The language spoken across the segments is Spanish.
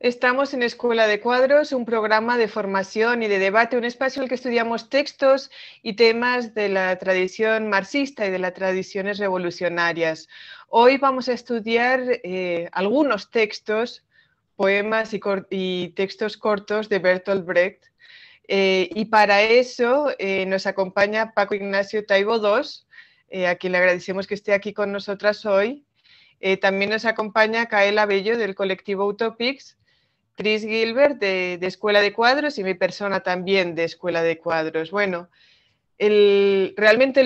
Estamos en Escuela de Cuadros, un programa de formación y de debate, un espacio en el que estudiamos textos y temas de la tradición marxista y de las tradiciones revolucionarias. Hoy vamos a estudiar algunos textos, poemas y textos cortos de Bertolt Brecht. Y para eso nos acompaña Paco Ignacio Taibo II, a quien le agradecemos que esté aquí con nosotras hoy. También nos acompaña Kaela Bello del colectivo Utopics, Chris Gilbert de Escuela de Cuadros y mi persona también de Escuela de Cuadros. Bueno, realmente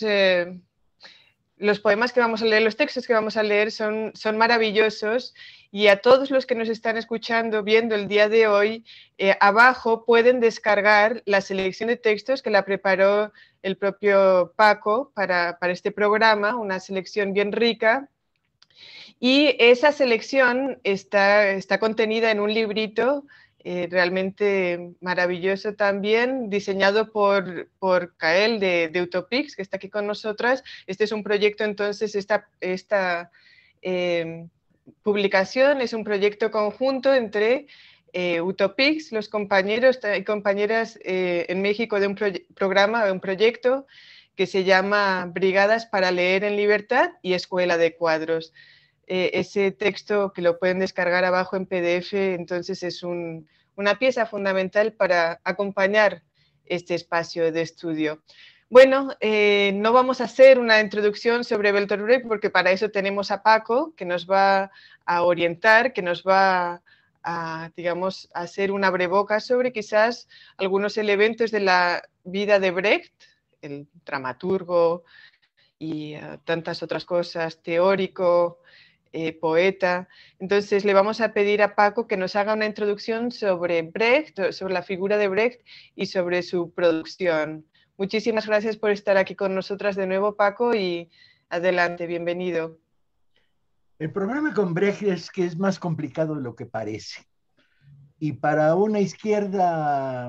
los poemas que vamos a leer, los textos que vamos a leer son maravillosos, y a todos los que nos están escuchando, viendo el día de hoy, abajo pueden descargar la selección de textos que la preparó el propio Paco para este programa, una selección bien rica. Y esa selección está contenida en un librito realmente maravilloso también, diseñado por Kael de Utopics, que está aquí con nosotras. Este es un proyecto, entonces, esta publicación es un proyecto conjunto entre Utopics, los compañeros y compañeras en México de un programa, de un proyecto que se llama Brigadas para Leer en Libertad y Escuela de Cuadros. Ese texto que lo pueden descargar abajo en PDF, entonces es una pieza fundamental para acompañar este espacio de estudio. Bueno, no vamos a hacer una introducción sobre Bertolt Brecht porque para eso tenemos a Paco, que nos va a orientar, que nos va a, digamos, a hacer un abrebocas sobre quizás algunos elementos de la vida de Brecht, el dramaturgo y tantas otras cosas, teórico, poeta. Entonces le vamos a pedir a Paco que nos haga una introducción sobre Brecht, sobre la figura de Brecht y sobre su producción. Muchísimas gracias por estar aquí con nosotras de nuevo, Paco, y adelante, bienvenido. El problema con Brecht es que es más complicado de lo que parece. Y para una izquierda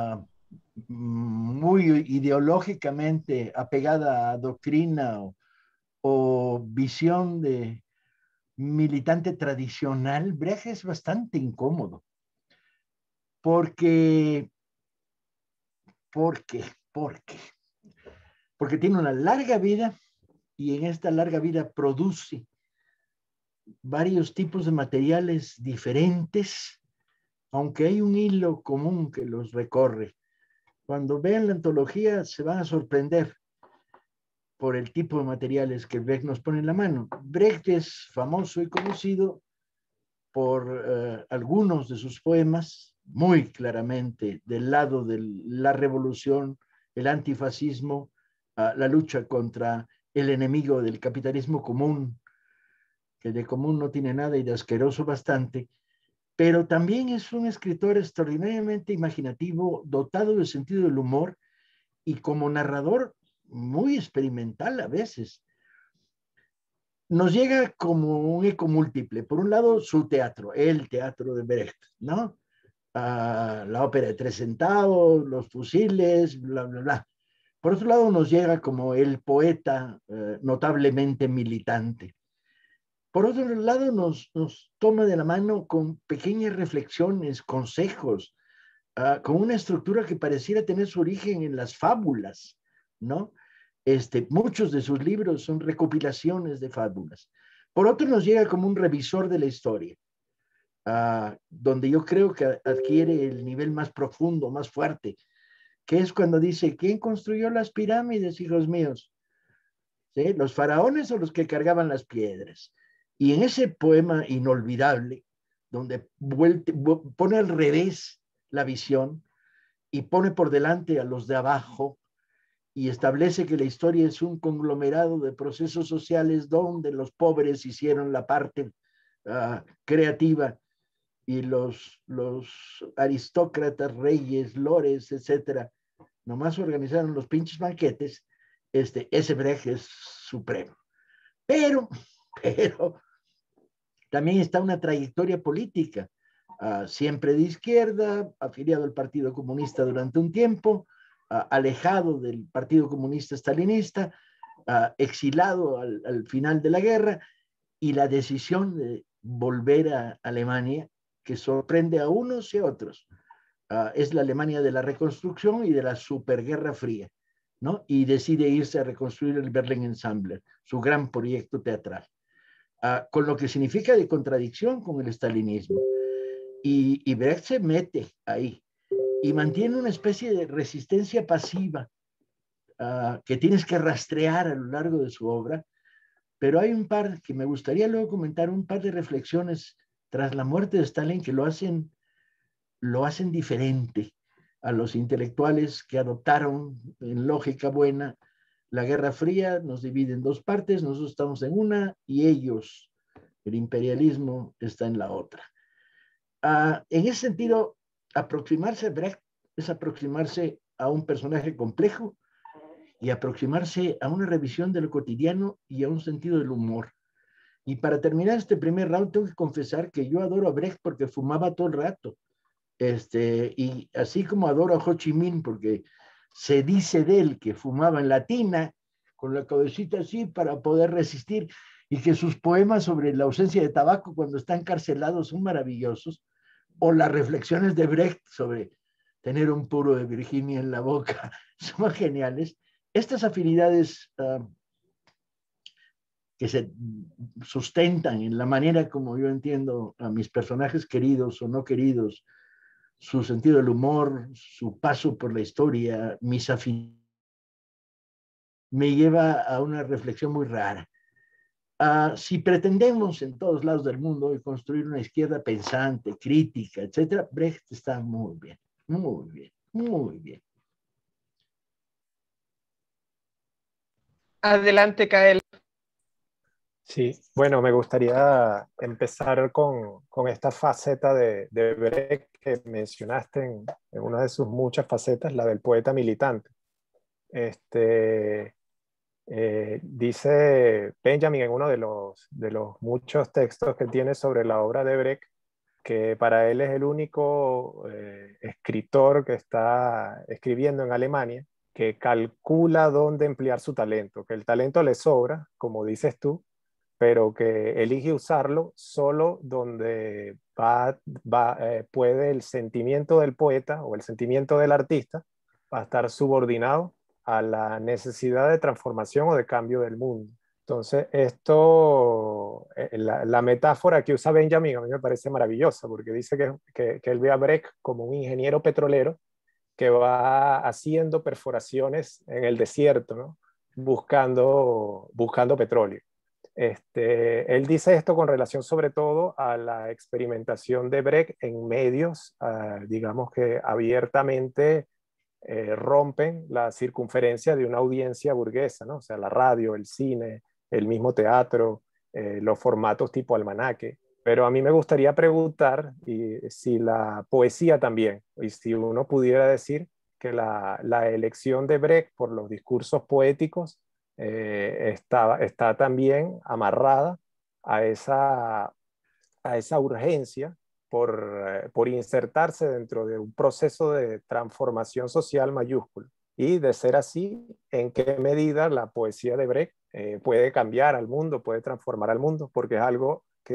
muy ideológicamente apegada a doctrina o visión de militante tradicional, Brecht es bastante incómodo. Porque, ¿por qué? Porque tiene una larga vida y en esta larga vida produce varios tipos de materiales diferentes, aunque hay un hilo común que los recorre. Cuando vean la antología se van a sorprender por el tipo de materiales que Brecht nos pone en la mano. Brecht es famoso y conocido por algunos de sus poemas, muy claramente del lado de la revolución, el antifascismo, la lucha contra el enemigo del capitalismo común, que de común no tiene nada y de asqueroso bastante, pero también es un escritor extraordinariamente imaginativo, dotado de sentido del humor y como narrador muy experimental a veces. Nos llega como un eco múltiple. Por un lado, su teatro, el teatro de Brecht, ¿no? La ópera de 3 centavos, los fusiles, bla, bla, bla. Por otro lado, nos llega como el poeta notablemente militante. Por otro lado, nos toma de la mano con pequeñas reflexiones, consejos, con una estructura que pareciera tener su origen en las fábulas, ¿no? Muchos de sus libros son recopilaciones de fábulas. Por otro, nos llega como un revisor de la historia, donde yo creo que adquiere el nivel más profundo, más fuerte, que es cuando dice, ¿quién construyó las pirámides, hijos míos? ¿Sí? ¿Los faraones o los que cargaban las piedras? Y en ese poema inolvidable, donde pone al revés la visión y pone por delante a los de abajo, y establece que la historia es un conglomerado de procesos sociales donde los pobres hicieron la parte creativa y los aristócratas, reyes, lores, etcétera, nomás organizaron los pinches banquetes. Ese Brecht es supremo. Pero también está una trayectoria política, siempre de izquierda, afiliado al Partido Comunista durante un tiempo, alejado del Partido Comunista Stalinista, exilado al final de la guerra, y la decisión de volver a Alemania que sorprende a unos y a otros. Es la Alemania de la reconstrucción y de la superguerra fría, ¿no? Y decide irse a reconstruir el Berlin Ensemble, su gran proyecto teatral, con lo que significa de contradicción con el estalinismo. Y Brecht se mete ahí y mantiene una especie de resistencia pasiva que tienes que rastrear a lo largo de su obra, pero hay un par que me gustaría luego comentar, un par de reflexiones tras la muerte de Stalin que lo hacen diferente a los intelectuales que adoptaron en lógica buena la Guerra Fría. Nos divide en dos partes, nosotros estamos en una y ellos, el imperialismo, está en la otra. En ese sentido, aproximarse a Brecht es aproximarse a un personaje complejo y aproximarse a una revisión de lo cotidiano y a un sentido del humor. Y para terminar este primer round, tengo que confesar que yo adoro a Brecht porque fumaba todo el rato. Y así como adoro a Ho Chi Minh porque se dice de él que fumaba en la tina con la cabecita así para poder resistir, y que sus poemas sobre la ausencia de tabaco cuando está encarcelado son maravillosos, o las reflexiones de Brecht sobre tener un puro de Virginia en la boca son geniales. Estas afinidades que se sustentan en la manera como yo entiendo a mis personajes queridos o no queridos, su sentido del humor, su paso por la historia, mis afinidades, me lleva a una reflexión muy rara. Si pretendemos en todos lados del mundo hoy construir una izquierda pensante, crítica, etcétera, Brecht está muy bien, muy bien, muy bien. Adelante, Kael. Sí, bueno, me gustaría empezar con esta faceta de Brecht que mencionaste en una de sus muchas facetas, la del poeta militante. Dice Benjamin en uno de los muchos textos que tiene sobre la obra de Brecht, que para él es el único escritor que está escribiendo en Alemania que calcula dónde emplear su talento, que el talento le sobra, como dices tú, pero que elige usarlo solo donde puede el sentimiento del poeta o el sentimiento del artista va a estar subordinado a la necesidad de transformación o de cambio del mundo. Entonces, la metáfora que usa Benjamin a mí me parece maravillosa, porque dice que él ve a Brecht como un ingeniero petrolero que va haciendo perforaciones en el desierto, ¿no? buscando petróleo. Él dice esto con relación sobre todo a la experimentación de Brecht en medios, digamos que abiertamente rompen la circunferencia de una audiencia burguesa, ¿no? O sea, la radio, el cine, el mismo teatro, los formatos tipo almanaque. Pero a mí me gustaría preguntar si la poesía también, y si uno pudiera decir que la elección de Brecht por los discursos poéticos está también amarrada a esa urgencia por insertarse dentro de un proceso de transformación social mayúsculo. Y de ser así, ¿en qué medida la poesía de Brecht puede cambiar al mundo, puede transformar al mundo? Porque es algo que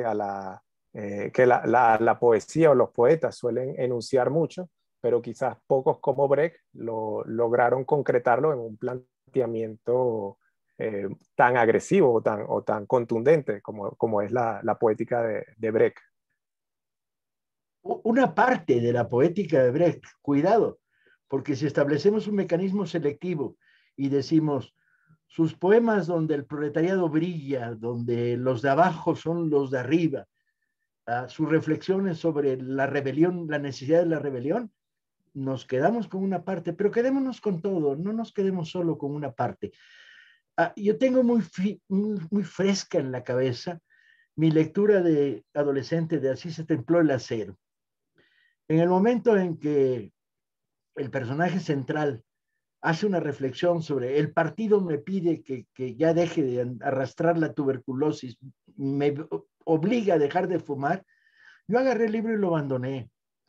la poesía o los poetas suelen enunciar mucho, pero quizás pocos como Brecht lograron concretarlo en un planteamiento tan agresivo o tan contundente como es la poética de Brecht. Una parte de la poética de Brecht, cuidado, porque si establecemos un mecanismo selectivo y decimos sus poemas donde el proletariado brilla, donde los de abajo son los de arriba, sus reflexiones sobre la rebelión, la necesidad de la rebelión, nos quedamos con una parte, pero quedémonos con todo, no nos quedemos solo con una parte. Yo tengo muy fresca en la cabeza mi lectura de adolescente de Así se templó el acero. En el momento en que el personaje central hace una reflexión sobre el partido me pide que ya deje de arrastrar la tuberculosis, me obliga a dejar de fumar, yo agarré el libro y lo abandoné.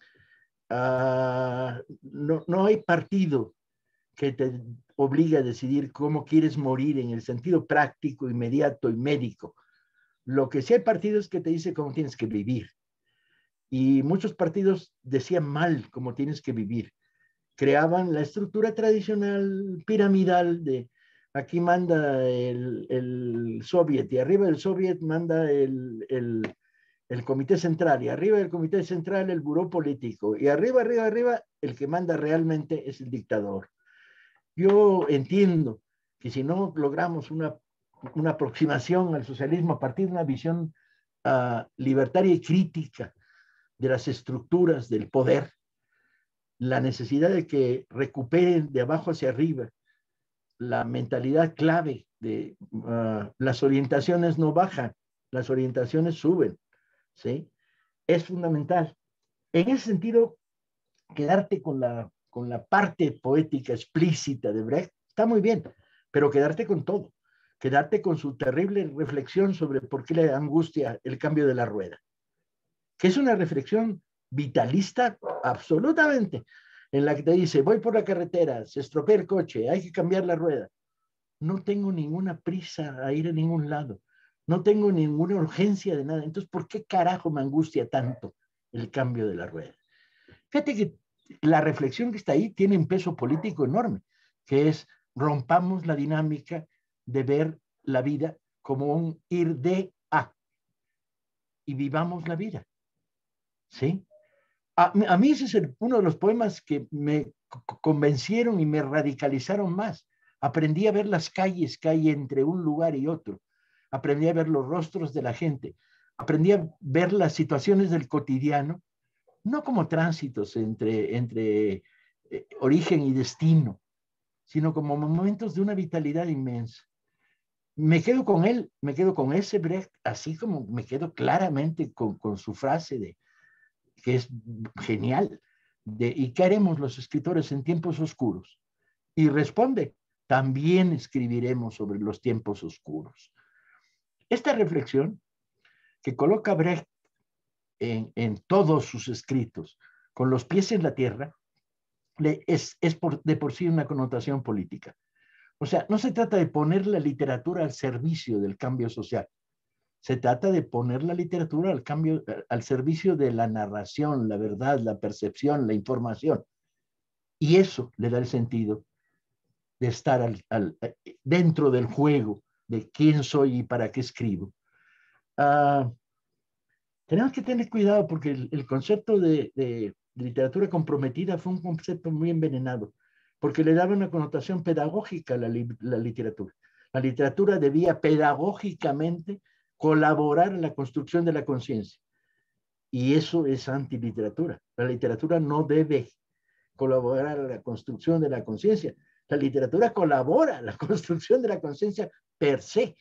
No hay partido que te obliga a decidir cómo quieres morir en el sentido práctico, inmediato y médico. Lo que sí hay partido es que te dice cómo tienes que vivir. Y muchos partidos decían mal cómo tienes que vivir. Creaban la estructura tradicional piramidal de aquí manda el soviet y arriba del soviet manda el comité central y arriba del comité central el buró político y arriba el que manda realmente es el dictador. Yo entiendo que si no logramos una aproximación al socialismo a partir de una visión libertaria y crítica de las estructuras del poder, la necesidad de que recuperen de abajo hacia arriba la mentalidad clave de las orientaciones no bajan, las orientaciones suben, ¿sí? Es fundamental. En ese sentido, quedarte con la parte poética explícita de Brecht está muy bien, pero quedarte con todo, quedarte con su terrible reflexión sobre por qué le angustia el cambio de la rueda, que es una reflexión vitalista absolutamente, en la que te dice, voy por la carretera, se estropea el coche, hay que cambiar la rueda. No tengo ninguna prisa a ir a ningún lado, no tengo ninguna urgencia de nada, entonces, ¿por qué carajo me angustia tanto el cambio de la rueda? Fíjate que la reflexión que está ahí tiene un peso político enorme, que es rompamos la dinámica de ver la vida como un ir de a y vivamos la vida, ¿sí? A mí ese es uno de los poemas que me convencieron y me radicalizaron más. Aprendí a ver las calles que hay entre un lugar y otro. Aprendí a ver los rostros de la gente. Aprendí a ver las situaciones del cotidiano, no como tránsitos entre origen y destino, sino como momentos de una vitalidad inmensa. Me quedo con él, me quedo con ese Brecht, así como me quedo claramente con su frase que es genial, ¿y qué haremos los escritores en tiempos oscuros? Y responde, también escribiremos sobre los tiempos oscuros. Esta reflexión que coloca Brecht en todos sus escritos, con los pies en la tierra, es de por sí una connotación política. O sea, no se trata de poner la literatura al servicio del cambio social. Se trata de poner la literatura al servicio de la narración, la verdad, la percepción, la información. Y eso le da el sentido de estar dentro del juego de quién soy y para qué escribo. Tenemos que tener cuidado porque el concepto de literatura comprometida fue un concepto muy envenenado, porque le daba una connotación pedagógica a la literatura. La literatura debía pedagógicamente colaborar en la construcción de la conciencia. Y eso es antiliteratura. La literatura no debe colaborar en la construcción de la conciencia. La literatura colabora en la construcción de la conciencia per se.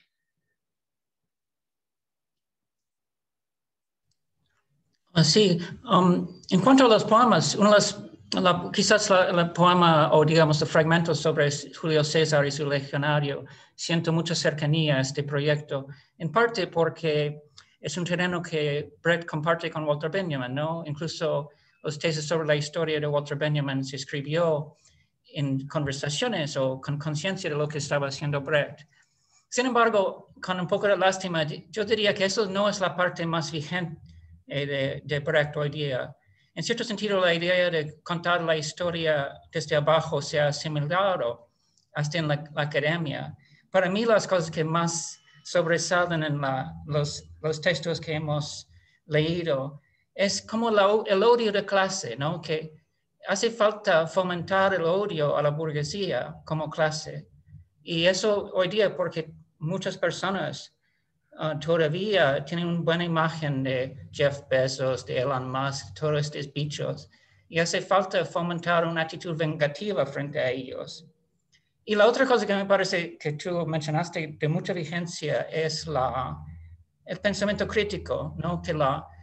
Sí, en cuanto a los poemas, quizás el poema o digamos el fragmento sobre Julio César y su legionario, siento mucha cercanía a este proyecto, en parte porque es un terreno que Brecht comparte con Walter Benjamin, ¿no? Incluso los tesis sobre la historia de Walter Benjamin se escribió en conversaciones o con conciencia de lo que estaba haciendo Brecht. Sin embargo, con un poco de lástima, yo diría que eso no es la parte más vigente de Brecht hoy día. En cierto sentido, la idea de contar la historia desde abajo se ha asimilado hasta en la academia. Para mí, las cosas que más sobresalen en los textos que hemos leído es como el odio de clase, ¿no? Que hace falta fomentar el odio a la burguesía como clase. Y eso hoy día porque muchas personas todavía tienen una buena imagen de Jeff Bezos, de Elon Musk, todos estos bichos, y hace falta fomentar una actitud vengativa frente a ellos. Y la otra cosa que me parece que tú mencionaste de mucha vigencia es el pensamiento crítico, ¿no? Que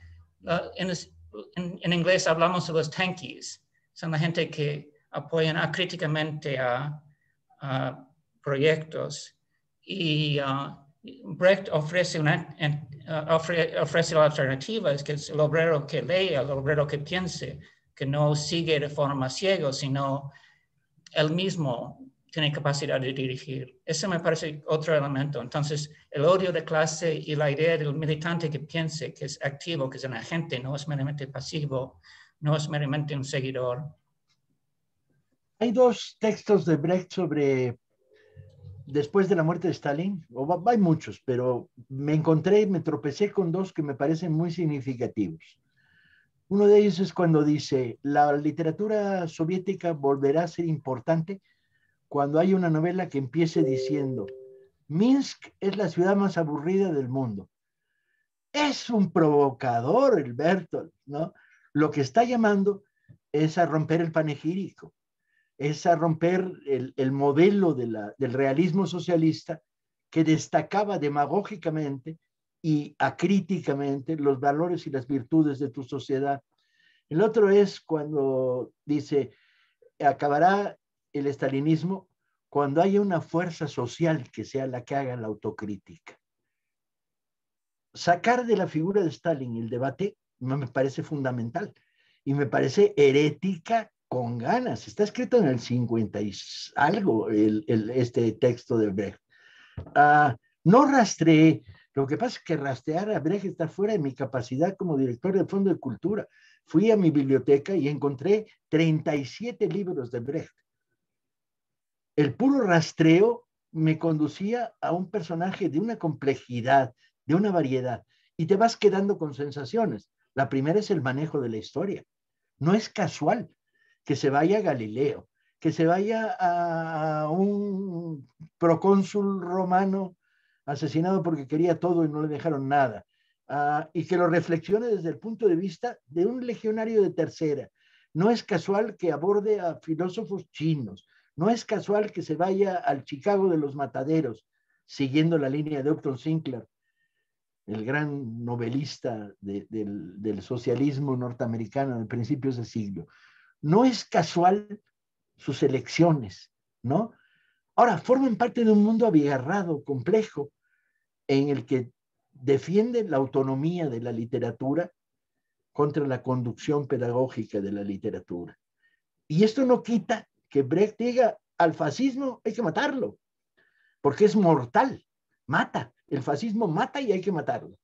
en inglés hablamos de los tankies, son la gente que apoyan acríticamente a proyectos y Brecht ofrece la alternativa, es que es el obrero que lea, el obrero que piense, que no sigue de forma ciega, sino él mismo tiene capacidad de dirigir. Ese me parece otro elemento. Entonces, el odio de clase y la idea del militante que piense, que es activo, que es un agente, no es meramente pasivo, no es meramente un seguidor. Hay dos textos de Brecht sobre después de la muerte de Stalin, hay muchos, pero me tropecé con dos que me parecen muy significativos. Uno de ellos es cuando dice, la literatura soviética volverá a ser importante cuando hay una novela que empiece diciendo, Minsk es la ciudad más aburrida del mundo. Es un provocador el Bertolt, ¿no? Lo que está llamando es a romper el panegírico, es a romper el modelo del realismo socialista que destacaba demagógicamente y acríticamente los valores y las virtudes de tu sociedad. El otro es cuando dice, acabará el estalinismo cuando haya una fuerza social que sea la que haga la autocrítica. Sacar de la figura de Stalin el debate me parece fundamental y me parece herética con ganas. Está escrito en el 50 y algo este texto de Brecht. No rastreé, lo que pasa es que rastrear a Brecht está fuera de mi capacidad como director del Fondo de Cultura. Fui a mi biblioteca y encontré 37 libros de Brecht. El puro rastreo me conducía a un personaje de una complejidad, de una variedad, y te vas quedando con sensaciones. La primera es el manejo de la historia. No es casual que se vaya a Galileo, que se vaya a un procónsul romano asesinado porque quería todo y no le dejaron nada, y que lo reflexione desde el punto de vista de un legionario de tercera. No es casual que aborde a filósofos chinos, no es casual que se vaya al Chicago de los mataderos, siguiendo la línea de Upton Sinclair, el gran novelista del socialismo norteamericano de principios de siglo. No es casual sus elecciones, ¿no? Ahora, forman parte de un mundo abigarrado, complejo, en el que defiende la autonomía de la literatura contra la conducción pedagógica de la literatura. Y esto no quita que Brecht diga, al fascismo hay que matarlo, porque es mortal, mata. El fascismo mata y hay que matarlo.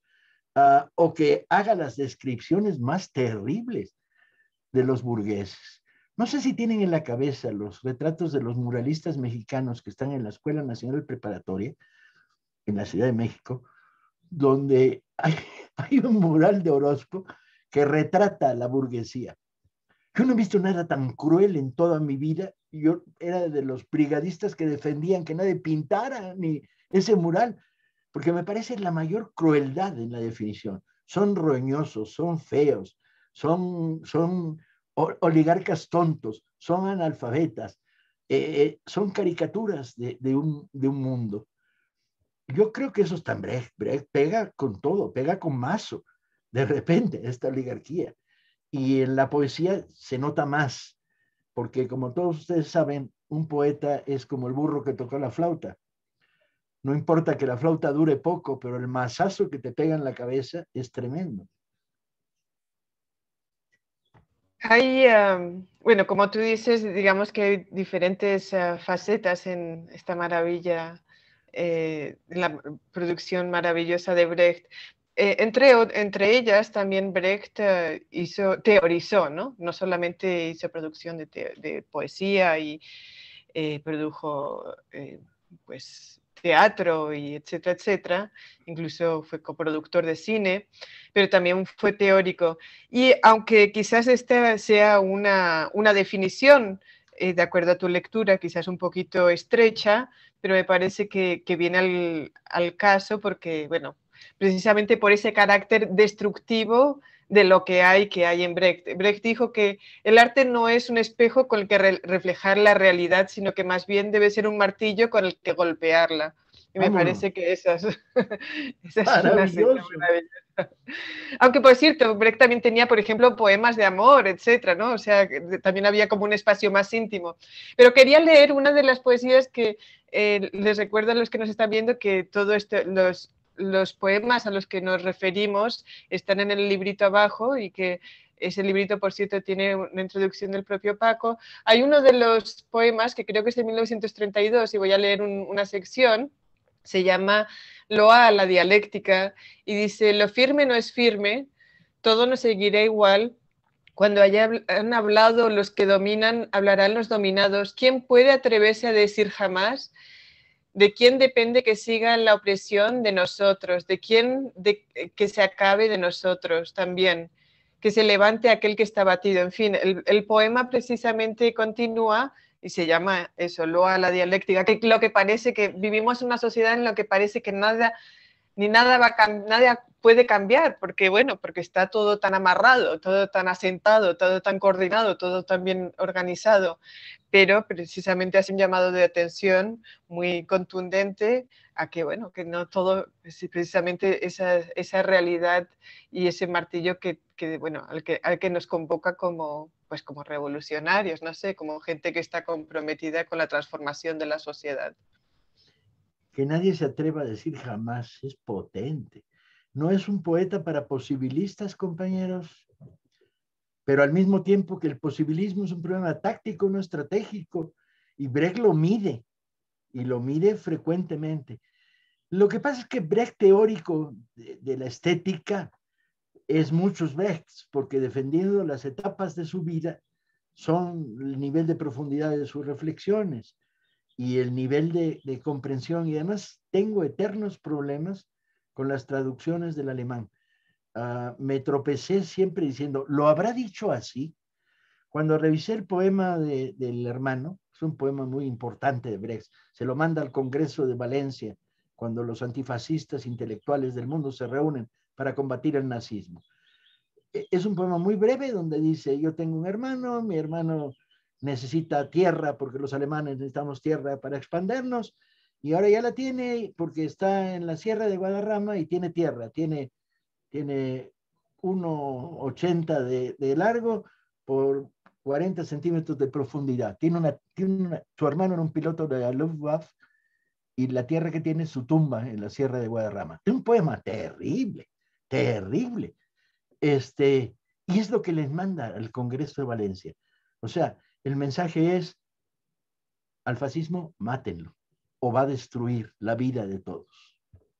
O que haga las descripciones más terribles de los burgueses. No sé si tienen en la cabeza los retratos de los muralistas mexicanos que están en la Escuela Nacional Preparatoria, en la Ciudad de México, donde hay un mural de Orozco que retrata a la burguesía. Yo no he visto nada tan cruel en toda mi vida. Yo era de los brigadistas que defendían que nadie pintara ni ese mural, porque me parece la mayor crueldad en la definición. Son roñosos, son feos, son oligarcas tontos, son analfabetas, son caricaturas de un mundo. Yo creo que eso está en Brecht. Brecht pega con todo, pega con mazo, de repente, esta oligarquía. Y en la poesía se nota más, porque como todos ustedes saben, un poeta es como el burro que tocó la flauta. No importa que la flauta dure poco, pero el mazazo que te pega en la cabeza es tremendo. Hay, bueno, como tú dices, digamos que hay diferentes facetas en esta maravilla, en la producción maravillosa de Brecht. Entre ellas también Brecht teorizó, ¿no? No solamente hizo producción de poesía y produjo pues, teatro y etcétera, etcétera. Incluso fue coproductor de cine, pero también fue teórico. Y aunque quizás esta sea una definición, de acuerdo a tu lectura, quizás un poquito estrecha, pero me parece que viene al caso porque, bueno, precisamente por ese carácter destructivo de lo que hay en Brecht. Brecht dijo que el arte no es un espejo con el que reflejar la realidad, sino que más bien debe ser un martillo con el que golpearla. Y me parece que esa es una señal maravillosa. Aunque, por cierto, Brecht también tenía, por ejemplo, poemas de amor, etcétera, ¿no? O sea, también había como un espacio más íntimo. Pero quería leer una de las poesías que les recuerdo a los que nos están viendo que todo esto, los poemas a los que nos referimos están en el librito abajo y que Ese librito, por cierto, tiene una introducción del propio Paco. Hay uno de los poemas que creo que es de 1932 y voy a leer una sección, se llama Loa a la dialéctica y dice: lo firme no es firme, todo no seguirá igual. Cuando han hablado los que dominan, hablarán los dominados. ¿Quién puede atreverse a decir jamás? ¿De quién depende que siga la opresión? De nosotros. ¿De quién que se acabe? De nosotros también. Que se levante aquel que está batido. En fin, el poema precisamente continúa y se llama eso, Loa a la dialéctica, que lo que parece que vivimos en una sociedad en la que parece que nada puede cambiar, porque bueno, porque está todo tan amarrado, todo tan asentado, todo tan coordinado, todo tan bien organizado, pero precisamente hace un llamado de atención muy contundente a que bueno, que no todo, precisamente esa realidad y ese martillo que bueno, al que nos convoca como, pues como revolucionarios, no sé, como gente que está comprometida con la transformación de la sociedad. Que nadie se atreva a decir jamás, es potente. No es un poeta para posibilistas, compañeros, pero al mismo tiempo que el posibilismo es un problema táctico, no estratégico, y Brecht lo mide, y lo mide frecuentemente. Lo que pasa es que Brecht teórico de la estética es muchos Brechts, porque defendiendo las etapas de su vida son el nivel de profundidad de sus reflexiones y el nivel de comprensión. Y además tengo eternos problemas con las traducciones del alemán. Me tropecé siempre diciendo, ¿lo habrá dicho así? Cuando revisé el poema del hermano, es un poema muy importante de Brecht, se lo manda al Congreso de Valencia, cuando los antifascistas intelectuales del mundo se reúnen para combatir el nazismo. Es un poema muy breve donde dice, yo tengo un hermano, mi hermano necesita tierra porque los alemanes necesitamos tierra para expandernos y ahora ya la tiene porque está en la sierra de Guadarrama y tiene tierra, tiene 1,80 de largo por 40 centímetros de profundidad. Su hermano era un piloto de la Luftwaffe y la tierra que tiene es su tumba en la sierra de Guadarrama. Es un poema terrible, terrible. Y es lo que les manda al Congreso de Valencia. O sea, el mensaje es, al fascismo, mátenlo, o va a destruir la vida de todos.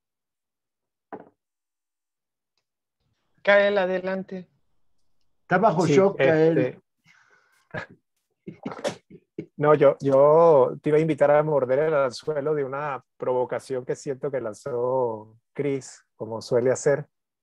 Cael, adelante. Está bajo shock, Cael. No, yo te iba a invitar a morder el anzuelo de una provocación que siento que lanzó Chris, como suele hacer,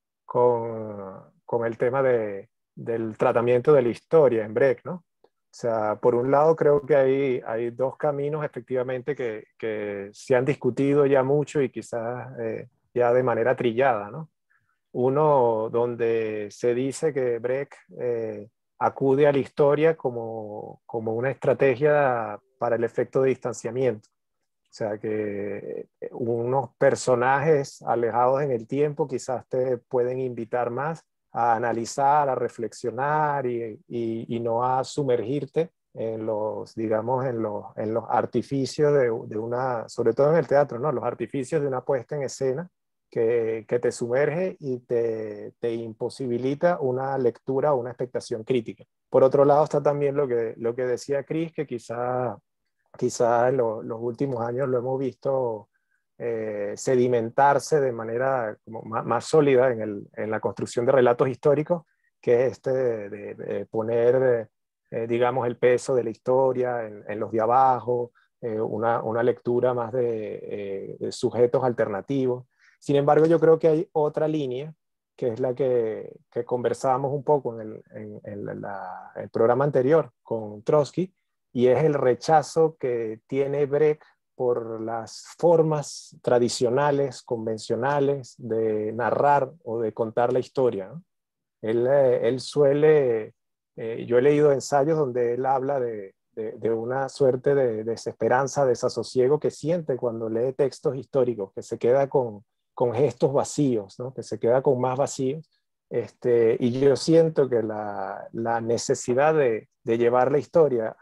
con el tema del tratamiento de la historia en Brecht, ¿no? O sea, por un lado creo que hay dos caminos efectivamente que se han discutido ya mucho y quizás ya de manera trillada, ¿no? Uno donde se dice que Brecht acude a la historia como una estrategia para el efecto de distanciamiento. O sea, que unos personajes alejados en el tiempo quizás te pueden invitar más a analizar, a reflexionar y no a sumergirte en los, digamos, en los artificios de una, sobre todo en el teatro, ¿no? Los artificios de una puesta en escena que te sumerge y te imposibilita una lectura o una expectación crítica. Por otro lado está también lo que decía Chris, que quizá en los últimos años lo hemos visto sedimentarse de manera como más sólida en la construcción de relatos históricos, que es de poner, digamos, el peso de la historia en los de abajo, una lectura más de sujetos alternativos. Sin embargo, yo creo que hay otra línea, que es la que conversábamos un poco en el programa anterior con Trotsky, y es el rechazo que tiene Brecht por las formas tradicionales, convencionales de narrar o de contar la historia, ¿no? Él suele, yo he leído ensayos donde él habla de una suerte de desesperanza, desasosiego que siente cuando lee textos históricos, que se queda con gestos vacíos, ¿no? Que se queda con más vacíos. Y yo siento que la necesidad de llevar la historia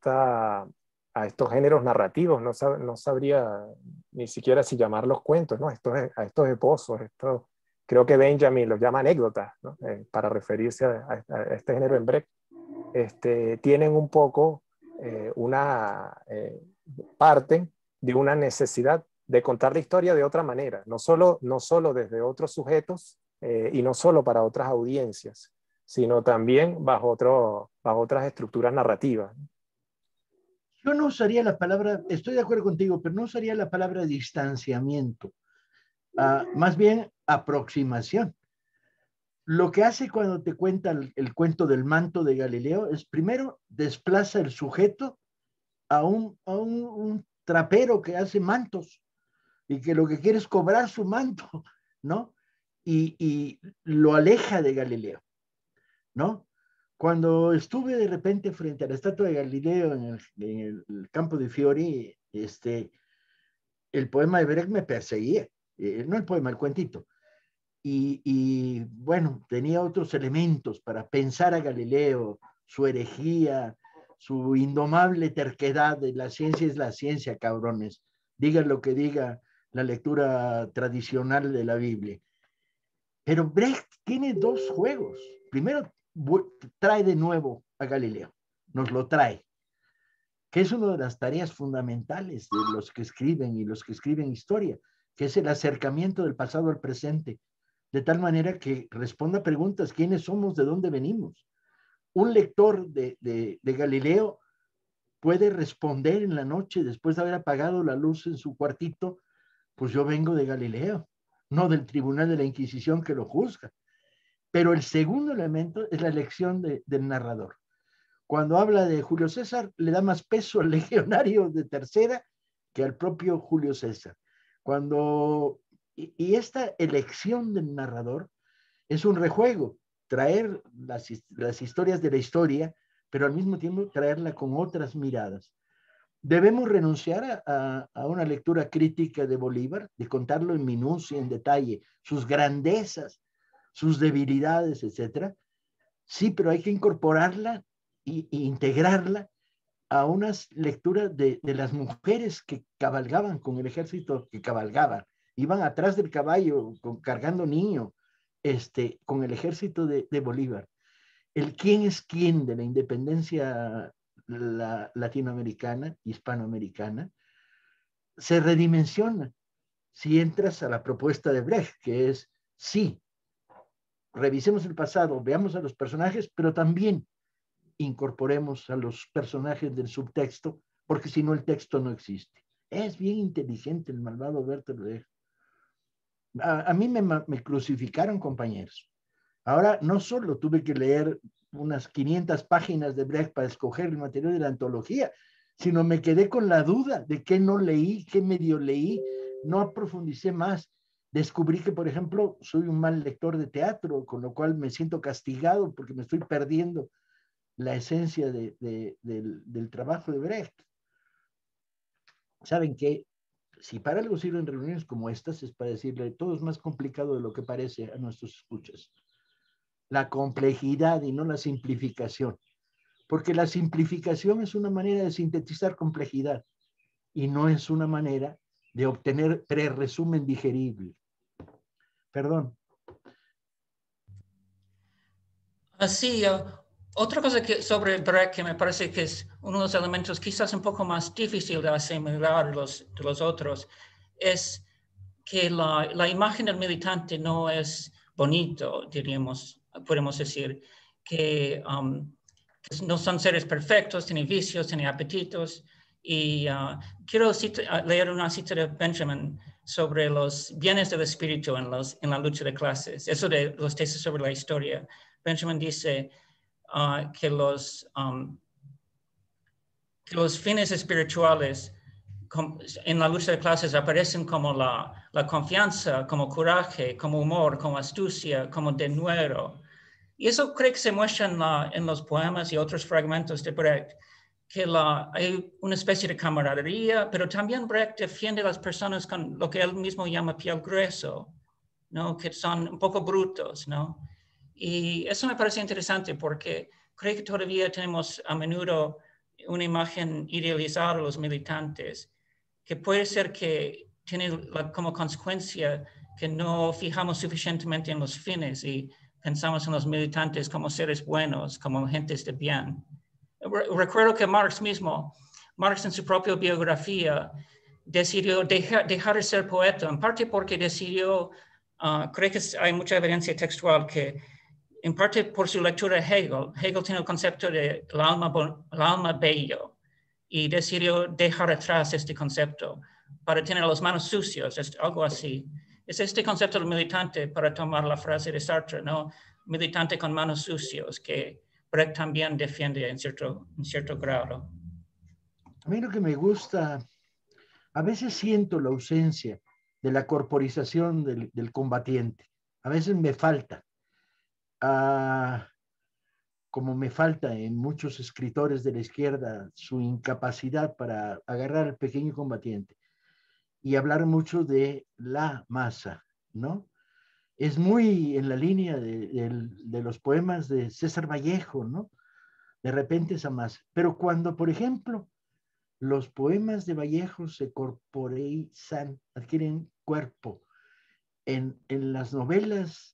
a estos géneros narrativos, no sabría ni siquiera si llamarlos cuentos, ¿no? A estos esbozos, creo que Benjamin los llama anécdotas, ¿no? Para referirse a este género en Brecht, tienen un poco una parte de una necesidad de contar la historia de otra manera, no solo desde otros sujetos y no solo para otras audiencias, sino también bajo otras estructuras narrativas. Yo no usaría la palabra, estoy de acuerdo contigo, pero no usaría la palabra distanciamiento, más bien aproximación. Lo que hace cuando te cuenta el cuento del manto de Galileo es, primero, desplaza el sujeto a un trapero que hace mantos y que lo que quiere es cobrar su manto, ¿no? Y lo aleja de Galileo, ¿no? Cuando estuve de repente frente a la estatua de Galileo en el campo de Fiori, el poema de Brecht me perseguía, no el poema, el cuentito. Y bueno, tenía otros elementos para pensar a Galileo, su herejía, su indomable terquedad de la ciencia es la ciencia, cabrones. Diga lo que diga la lectura tradicional de la Biblia. Pero Brecht tiene dos juegos. Primero, trae de nuevo a Galileo, nos lo trae, que es una de las tareas fundamentales de los que escriben y los que escriben historia, que es el acercamiento del pasado al presente, de tal manera que responda preguntas: ¿quiénes somos? ¿De dónde venimos? Un lector de Galileo puede responder en la noche, después de haber apagado la luz en su cuartito: pues yo vengo de Galileo, no del tribunal de la Inquisición que lo juzga. Pero el segundo elemento es la elección del narrador. Cuando habla de Julio César, le da más peso al legionario de Tercera que al propio Julio César. Y esta elección del narrador es un rejuego, traer las historias de la historia, pero al mismo tiempo traerla con otras miradas. Debemos renunciar a una lectura crítica de Bolívar, de contarlo en minucia, en detalle, sus grandezas, sus debilidades, etcétera. Sí, pero hay que incorporarla e integrarla a unas lecturas de las mujeres que cabalgaban con el ejército, que cabalgaban, iban atrás del caballo cargando niños, con el ejército de Bolívar. El quién es quién de la independencia latinoamericana, hispanoamericana, se redimensiona si entras a la propuesta de Brecht, que es, sí, revisemos el pasado, veamos a los personajes, pero también incorporemos a los personajes del subtexto, porque si no el texto no existe. Es bien inteligente el malvado Bertolt Brecht. A mí me crucificaron, compañeros. Ahora no solo tuve que leer unas 500 páginas de Brecht para escoger el material de la antología, sino me quedé con la duda de qué no leí, qué medio leí, no profundicé más. Descubrí que, por ejemplo, soy un mal lector de teatro, con lo cual me siento castigado porque me estoy perdiendo la esencia del trabajo de Brecht. ¿Saben qué? Si para algo sirven reuniones como estas, es para decirle: todo es más complicado de lo que parece a nuestros escuchas. La complejidad y no la simplificación. Porque la simplificación es una manera de sintetizar complejidad y no es una manera de obtener pre-resumen digerible. Perdón. Así, otra cosa sobre Brecht que me parece que es uno de los elementos quizás un poco más difícil de asimilar de los otros, es que la imagen del militante no es bonito, podemos decir, que no son seres perfectos, tienen vicios, tienen apetitos. Y quiero leer una cita de Benjamin sobre los bienes del espíritu en la lucha de clases, eso de los tesis sobre la historia. Benjamin dice que los fines espirituales en la lucha de clases aparecen como la confianza, como coraje, como humor, como astucia, como denuedo. Y eso creo que se muestra en los poemas y otros fragmentos de Brecht, que hay una especie de camaradería, pero también Brecht defiende a las personas con lo que él mismo llama piel grueso, ¿no? Que son un poco brutos, ¿no? Y eso me parece interesante porque creo que todavía tenemos a menudo una imagen idealizada de los militantes, que puede ser que tiene como consecuencia que no fijamos suficientemente en los fines y pensamos en los militantes como seres buenos, como gentes de bien. Recuerdo que Marx en su propia biografía, decidió dejar de ser poeta, en parte porque decidió, creo que hay mucha evidencia textual que, en parte por su lectura de Hegel tiene el concepto de el alma bello, y decidió dejar atrás este concepto para tener las manos sucias, algo así. Es este concepto del militante, para tomar la frase de Sartre, ¿no? Militante con manos sucias, que Brecht también defiende en cierto grado. A mí lo que me gusta, a veces siento la ausencia de la corporización del combatiente. A veces me falta. Como me falta en muchos escritores de la izquierda su incapacidad para agarrar al pequeño combatiente y hablar mucho de la masa, ¿no? Es muy en la línea de los poemas de César Vallejo, ¿no? De repente esa masa. Pero cuando, por ejemplo, los poemas de Vallejo se corporeizan, adquieren cuerpo en las novelas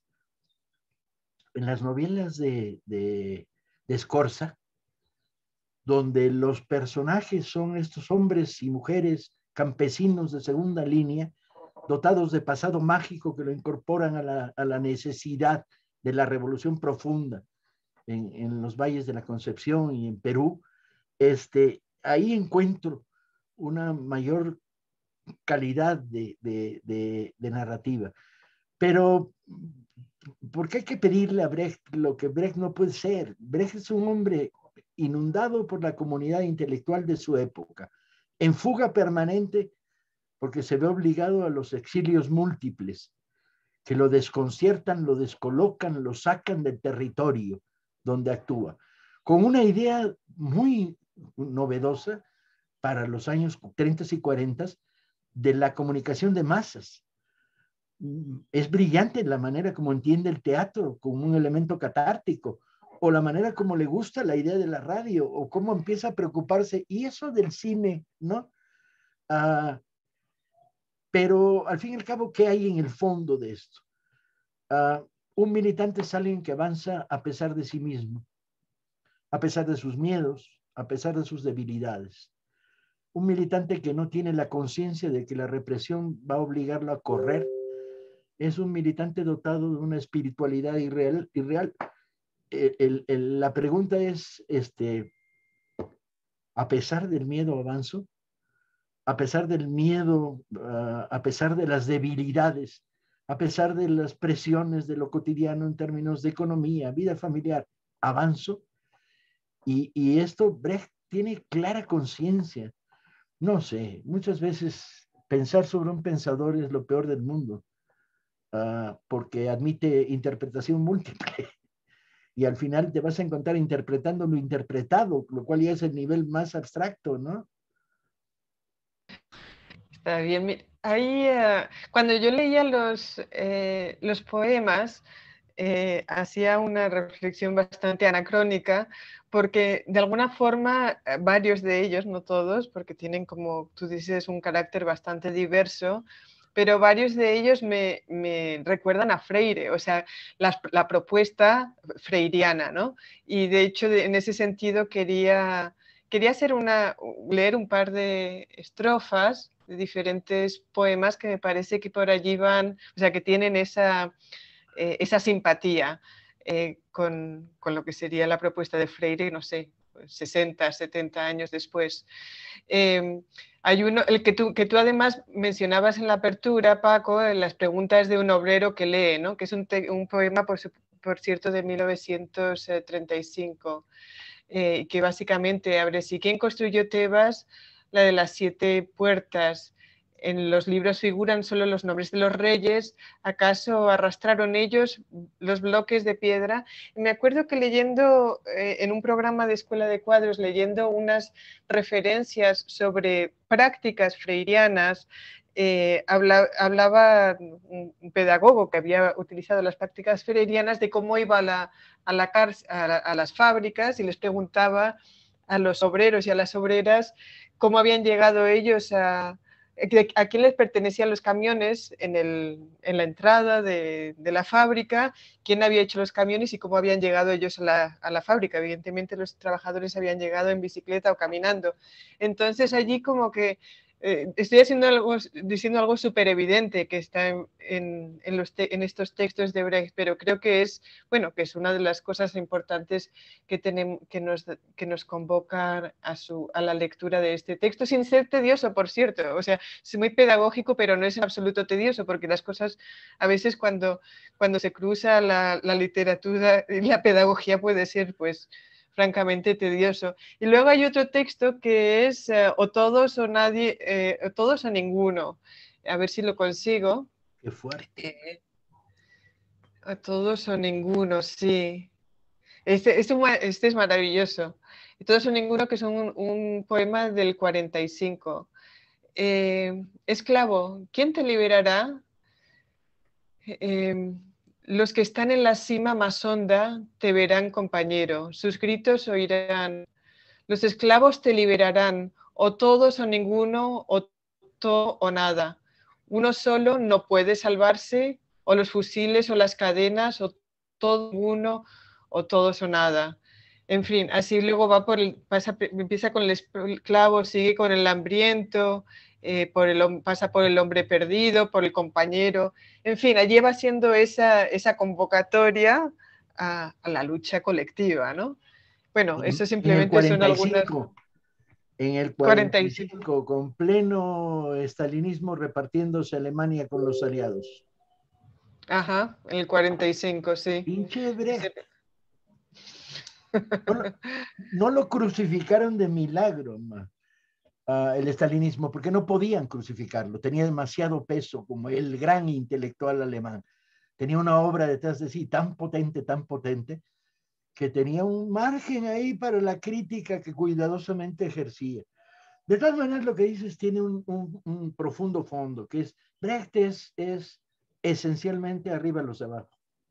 de Scorza, donde los personajes son estos hombres y mujeres campesinos de segunda línea, dotados de pasado mágico que lo incorporan a la necesidad de la revolución profunda en los valles de la Concepción y en Perú. Ahí encuentro una mayor calidad de narrativa. Pero, ¿por qué hay que pedirle a Brecht lo que Brecht no puede ser? Brecht es un hombre inundado por la comunidad intelectual de su época, en fuga permanente porque se ve obligado a los exilios múltiples, que lo desconciertan, lo descolocan, lo sacan del territorio donde actúa, con una idea muy novedosa para los años 30 y 40 de la comunicación de masas. Es brillante la manera como entiende el teatro como un elemento catártico, o la manera como le gusta la idea de la radio, o cómo empieza a preocuparse, y eso del cine, ¿no? Pero al fin y al cabo, ¿qué hay en el fondo de esto? Un militante es alguien que avanza a pesar de sí mismo, a pesar de sus miedos, a pesar de sus debilidades. Un militante que no tiene la conciencia de que la represión va a obligarlo a correr, es un militante dotado de una espiritualidad irreal. La pregunta es, a pesar del miedo avanzo, a pesar del miedo, a pesar de las debilidades, a pesar de las presiones de lo cotidiano en términos de economía, vida familiar, avanzo. Y esto Brecht tiene clara conciencia. No sé, muchas veces pensar sobre un pensador es lo peor del mundo, porque admite interpretación múltiple. Y al final te vas a encontrar interpretando lo interpretado, lo cual ya es el nivel más abstracto, ¿no? Está bien. Ahí, cuando yo leía los poemas, hacía una reflexión bastante anacrónica, porque de alguna forma varios de ellos, no todos, porque tienen, como tú dices, un carácter bastante diverso, pero varios de ellos me recuerdan a Freire, o sea, la propuesta freiriana, ¿no? Y de hecho, en ese sentido, quería leer un par de estrofas de diferentes poemas que me parece que por allí van, o sea, que tienen esa simpatía con lo que sería la propuesta de Freire, no sé, 60, 70 años después. Hay uno, el que tú además mencionabas en la apertura, Paco, en las preguntas de un obrero que lee, ¿no? Que es un poema, por cierto, de 1935, que básicamente abre así: ¿quién construyó Tebas, la de las 7 puertas? En los libros figuran solo los nombres de los reyes, ¿acaso arrastraron ellos los bloques de piedra? Y me acuerdo que leyendo en un programa de Escuela de Cuadros, leyendo unas referencias sobre prácticas freirianas, hablaba un pedagogo que había utilizado las prácticas freirianas de cómo iba a las fábricas y les preguntaba a los obreros y a las obreras cómo habían llegado ellos a a quién les pertenecían los camiones en la entrada de la fábrica, quién había hecho los camiones y cómo habían llegado ellos a la fábrica. Evidentemente los trabajadores habían llegado en bicicleta o caminando. Entonces allí como que estoy diciendo algo súper evidente que está en estos textos de Brecht, pero creo que es, bueno, que es una de las cosas importantes que nos convocan a la lectura de este texto, sin ser tedioso, por cierto. O sea, es muy pedagógico, pero no es en absoluto tedioso, porque las cosas, a veces cuando se cruza la literatura y la pedagogía puede ser, pues, francamente tedioso. Y luego hay otro texto que es o todos o nadie, o todos o ninguno. A ver si lo consigo. Qué fuerte. O todos o ninguno, sí. Este es maravilloso. Y todos o ninguno, que es un poema del 45. Esclavo, ¿quién te liberará? Los que están en la cima más honda te verán, compañero. Sus gritos oirán. Los esclavos te liberarán, o todos o ninguno, o todo o nada. Uno solo no puede salvarse, o los fusiles o las cadenas, o todo uno, o todos o nada. En fin, así luego empieza con el esclavo, sigue con el hambriento, pasa por el hombre perdido, por el compañero. En fin, allí va siendo esa convocatoria a la lucha colectiva, ¿no? Bueno, eso simplemente son algunas... En el 45. 45, con pleno estalinismo repartiéndose Alemania con los aliados. Ajá, en el 45, sí. Pinche Brecht. No lo crucificaron de milagro, el estalinismo, porque no podían crucificarlo. Tenía demasiado peso como el gran intelectual alemán. Tenía una obra detrás de sí tan potente, que tenía un margen ahí para la crítica que cuidadosamente ejercía. De todas maneras, lo que dices tiene un profundo fondo, que es, Brecht es esencialmente arriba los de abajo.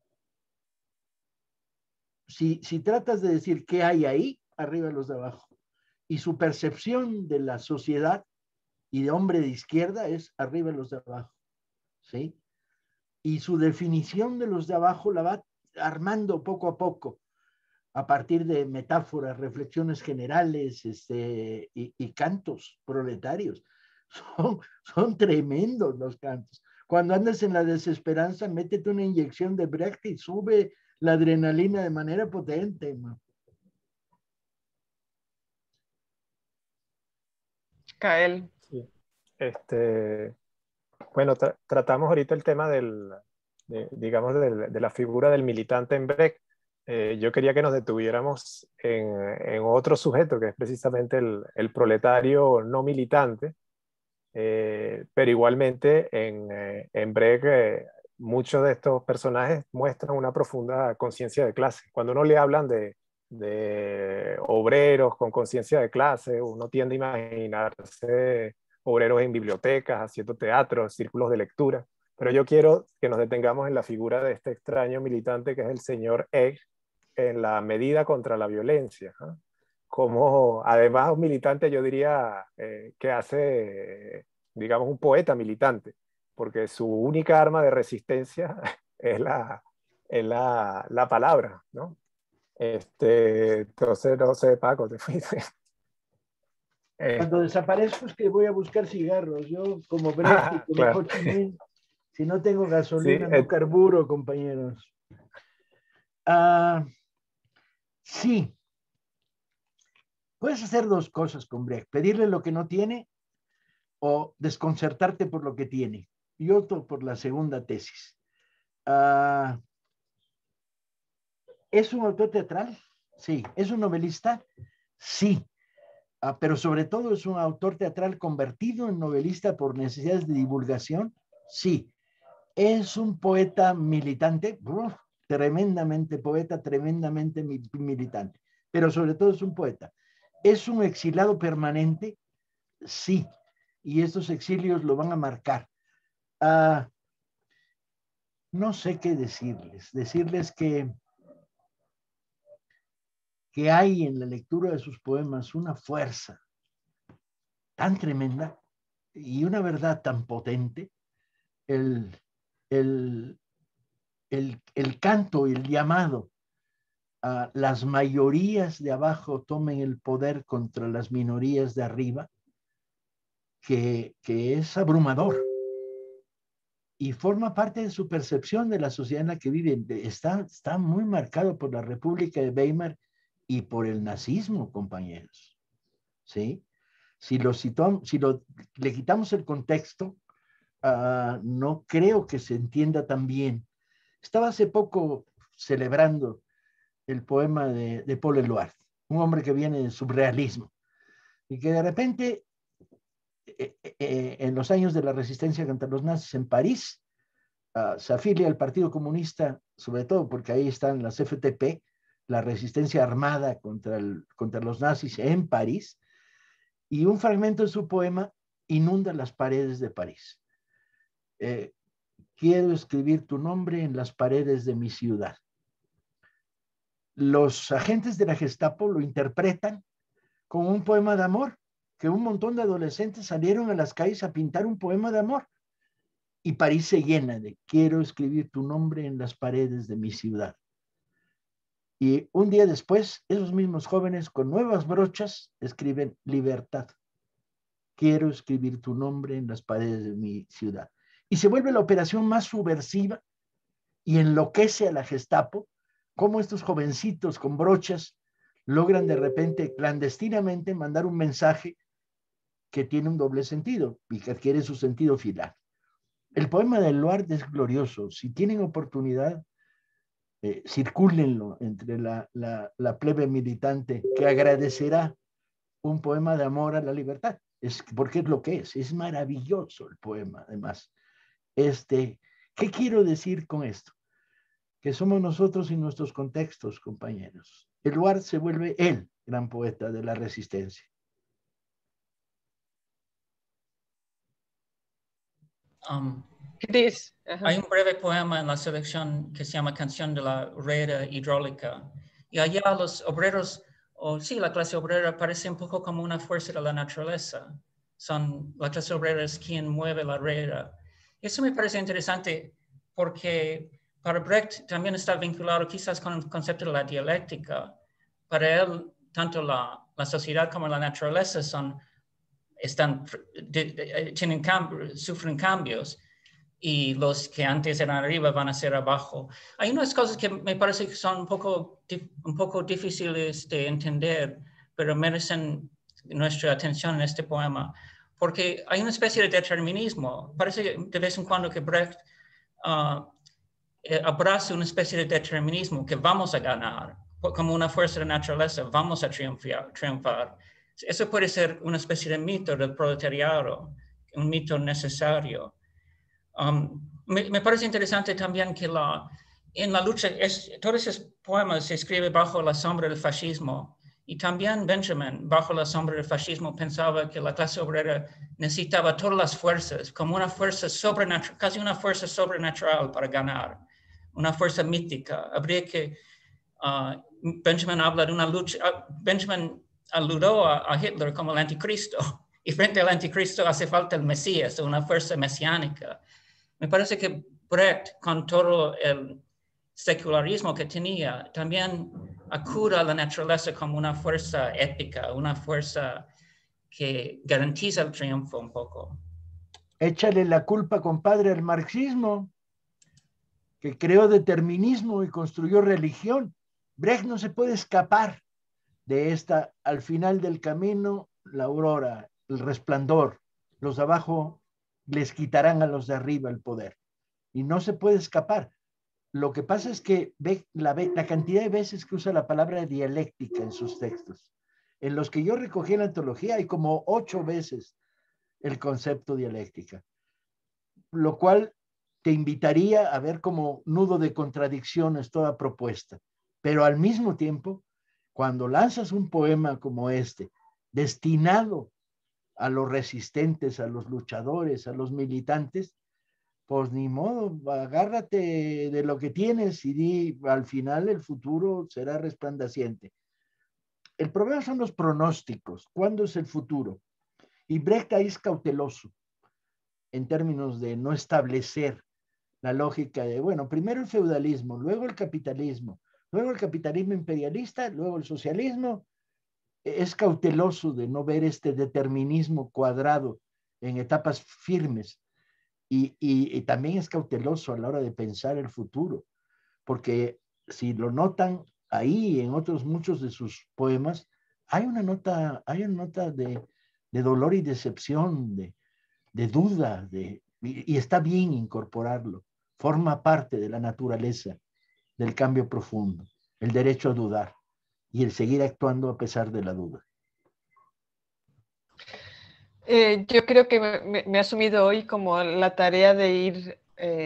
Si tratas de decir qué hay ahí, arriba los de abajo. Y su percepción de la sociedad y de hombre de izquierda es arriba los de abajo. ¿Sí? Y su definición de los de abajo la va armando poco a poco, a partir de metáforas, reflexiones generales y cantos proletarios. Son tremendos los cantos. Cuando andas en la desesperanza, métete una inyección de Brecht y sube la adrenalina de manera potente, man. Kael. Sí. Bueno, tratamos ahorita el tema digamos, de la figura del militante en Brecht. Yo quería que nos detuviéramos en otro sujeto, que es precisamente el proletario no militante, pero igualmente en Brecht muchos de estos personajes muestran una profunda conciencia de clase. Cuando uno le hablan de obreros con conciencia de clase, uno tiende a imaginarse obreros en bibliotecas, haciendo teatro, círculos de lectura, pero yo quiero que nos detengamos en la figura de este extraño militante que es el señor Egg en la medida contra la violencia, ¿eh? Como además un militante, yo diría que hace, digamos, un poeta militante, porque su única arma de resistencia es la palabra, ¿no? Entonces, no sé, Paco, te fuiste. Cuando desaparezco es que voy a buscar cigarros. Yo, como Brecht y como Claro. Ho Chi Minh, si no tengo gasolina, Sí, no carburo, compañeros. Sí. Puedes hacer dos cosas con Brecht. Pedirle lo que no tiene o desconcertarte por lo que tiene. Y otro por la segunda tesis. ¿Es un autor teatral? Sí. ¿Es un novelista? Sí. Pero sobre todo es un autor teatral convertido en novelista por necesidades de divulgación. Sí. ¿Es un poeta militante? Tremendamente poeta, tremendamente militante. Pero sobre todo es un poeta. ¿Es un exilado permanente? Sí. Y estos exilios lo van a marcar. No sé qué decirles. Decirles que hay en la lectura de sus poemas una fuerza tan tremenda y una verdad tan potente, el canto y el llamado a las mayorías de abajo tomen el poder contra las minorías de arriba, que es abrumador y forma parte de su percepción de la sociedad en la que viven. Está muy marcado por la República de Weimar y por el nazismo, compañeros. ¿Sí? Si le quitamos el contexto, no creo que se entienda tan bien. Estaba hace poco celebrando el poema de Paul Eluard, un hombre que viene del surrealismo y que de repente en los años de la resistencia contra los nazis en París se afilia al Partido Comunista, sobre todo porque ahí están las FTP, la resistencia armada contra los nazis en París, y un fragmento de su poema inunda las paredes de París. Quiero escribir tu nombre en las paredes de mi ciudad. Los agentes de la Gestapo lo interpretan como un poema de amor, que un montón de adolescentes salieron a las calles a pintar un poema de amor. Y París se llena de quiero escribir tu nombre en las paredes de mi ciudad. Y un día después, esos mismos jóvenes con nuevas brochas escriben libertad. Quiero escribir tu nombre en las paredes de mi ciudad. Y se vuelve la operación más subversiva y enloquece a la Gestapo, cómo estos jovencitos con brochas logran de repente clandestinamente mandar un mensaje que tiene un doble sentido y que adquiere su sentido final. El poema de Eluard es glorioso. Si tienen oportunidad, circúlenlo entre la plebe militante, que agradecerá un poema de amor a la libertad. Porque es lo que es maravilloso el poema, además. ¿Qué quiero decir con esto? Que somos nosotros y nuestros contextos, compañeros. Eluard se vuelve el gran poeta de la resistencia. Cris. Hay un breve poema en la selección que se llama Canción de la Rueda Hidráulica. Y allá los obreros, la clase obrera parece un poco como una fuerza de la naturaleza. La clase obrera es quien mueve la rueda. Eso me parece interesante porque para Brecht también está vinculado quizás con el concepto de la dialéctica. Para él, tanto la sociedad como la naturaleza sufren cambios. Y los que antes eran arriba van a ser abajo. Hay unas cosas que me parece que son un poco difíciles de entender, pero merecen nuestra atención en este poema, porque hay una especie de determinismo. Parece de vez en cuando que Brecht abraza una especie de determinismo, que vamos a ganar, como una fuerza de naturaleza, vamos a triunfar. Eso puede ser una especie de mito del proletariado, un mito necesario. Me parece interesante también que en la lucha, todos esos poemas se escriben bajo la sombra del fascismo, y también Benjamin, bajo la sombra del fascismo, pensaba que la clase obrera necesitaba todas las fuerzas, como una fuerza sobrenatural, casi una fuerza sobrenatural para ganar, una fuerza mítica. Benjamin habla de una lucha, Benjamin aludó a Hitler como el anticristo, y frente al anticristo hace falta el Mesías, una fuerza mesiánica. Me parece que Brecht, con todo el secularismo que tenía, también acude a la naturaleza como una fuerza ética, una fuerza que garantiza el triunfo un poco. Échale la culpa, compadre, al marxismo, que creó determinismo y construyó religión. Brecht no se puede escapar de esta, al final del camino, la aurora, el resplandor. Los de abajo les quitarán a los de arriba el poder. Y no se puede escapar. Lo que pasa es que ve la cantidad de veces que usa la palabra dialéctica en sus textos. En los que yo recogí en la antología hay como 8 veces el concepto dialéctica, lo cual te invitaría a ver como nudo de contradicciones toda propuesta. Pero al mismo tiempo, cuando lanzas un poema como este, destinado a los resistentes, a los luchadores, a los militantes, pues ni modo, agárrate de lo que tienes y di, al final el futuro será resplandeciente. El problema son los pronósticos. ¿Cuándo es el futuro? Y Brecht ahí es cauteloso. en términos de no establecer la lógica de, bueno, primero el feudalismo, luego el capitalismo imperialista, luego el socialismo. Es cauteloso de no ver este determinismo cuadrado en etapas firmes y también es cauteloso a la hora de pensar el futuro, porque si lo notan ahí en otros muchos de sus poemas, hay una nota de dolor y decepción, de duda, y está bien incorporarlo. Forma parte de la naturaleza del cambio profundo, el derecho a dudar y el seguir actuando a pesar de la duda. Yo creo que me he asumido hoy como la tarea de ir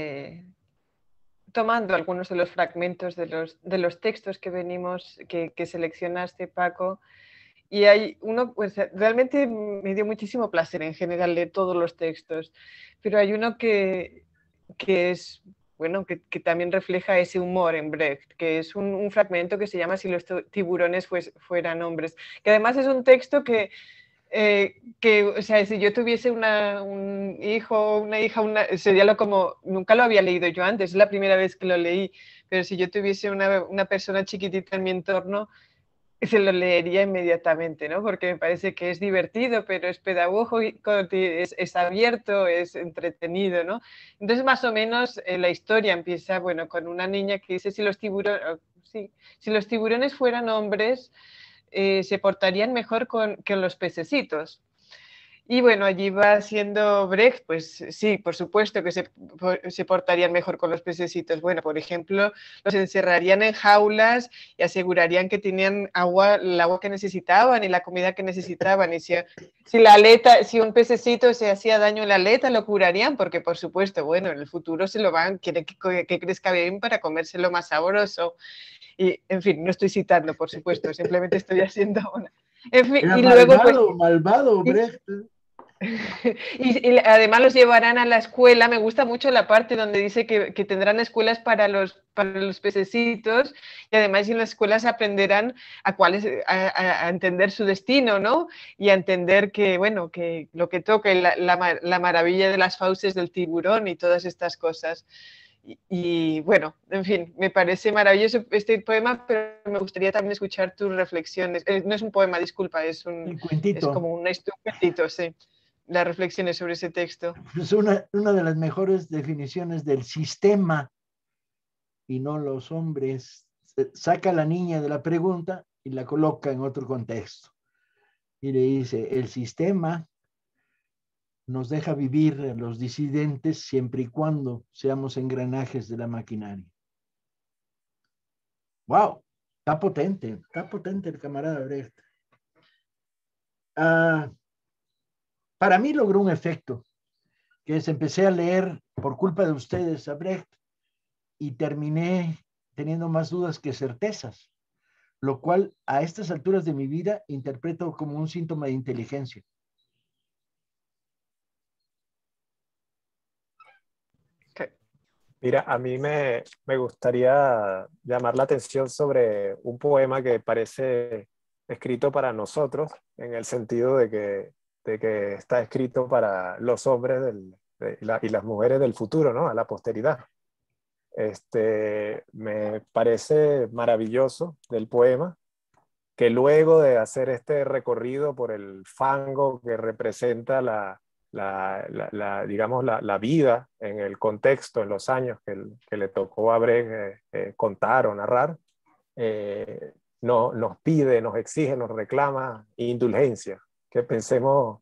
tomando algunos de los fragmentos de los textos que seleccionaste, Paco. Y hay uno, pues realmente me dio muchísimo placer en general leer todos los textos, pero hay uno que es, bueno, que también refleja ese humor en Brecht, que es un fragmento que se llama Si los tiburones fueran hombres, que además es un texto o sea, si yo tuviese un hijo o una hija, sería como, nunca lo había leído yo antes, es la primera vez que lo leí, pero si yo tuviese una persona chiquitita en mi entorno, se lo leería inmediatamente, ¿no? Porque me parece que es divertido, pero es pedagógico, es abierto, es entretenido, ¿no? Entonces, más o menos, la historia empieza, bueno, con una niña que dice, si los tiburones fueran hombres, se portarían mejor que los pececitos. Y bueno, allí va siendo Brecht, pues sí, por supuesto que se portarían mejor con los pececitos. Bueno, por ejemplo, los encerrarían en jaulas y asegurarían que tenían el agua que necesitaban y la comida que necesitaban. Y si un pececito se hacía daño en la aleta, lo curarían, porque por supuesto, bueno, en el futuro quieren que crezca bien para comérselo más sabroso. Y, en fin, no estoy citando, por supuesto, simplemente estoy haciendo una... En fin, Era y malvado, luego, pues, malvado, Brecht. y además los llevarán a la escuela. Me gusta mucho la parte donde dice que tendrán escuelas para los pececitos y además en las escuelas aprenderán a entender su destino, ¿no? Y a entender que, bueno, que lo que toca, la maravilla de las fauces del tiburón y todas estas cosas. Y bueno, en fin, me parece maravilloso este poema, pero me gustaría también escuchar tus reflexiones. No es un poema, disculpa, es Cuentito. como un cuentito, sí, las reflexiones sobre ese texto. Es una de las mejores definiciones del sistema y no los hombres. Saca a la niña de la pregunta y la coloca en otro contexto. Y le dice, el sistema nos deja vivir los disidentes siempre y cuando seamos engranajes de la maquinaria. ¡Wow! Está potente el camarada Brecht. Para mí logró un efecto, que es empecé a leer por culpa de ustedes a Brecht y terminé teniendo más dudas que certezas, lo cual a estas alturas de mi vida interpreto como un síntoma de inteligencia. Mira, a mí me gustaría llamar la atención sobre un poema que parece escrito para nosotros, en el sentido de que está escrito para los hombres y las mujeres del futuro, ¿no? A la posteridad. Me parece maravilloso del poema que luego de hacer este recorrido por el fango que representa digamos, la vida en el contexto, en los años que le tocó a Brecht contar o narrar, nos pide, nos exige, nos reclama indulgencia, que pensemos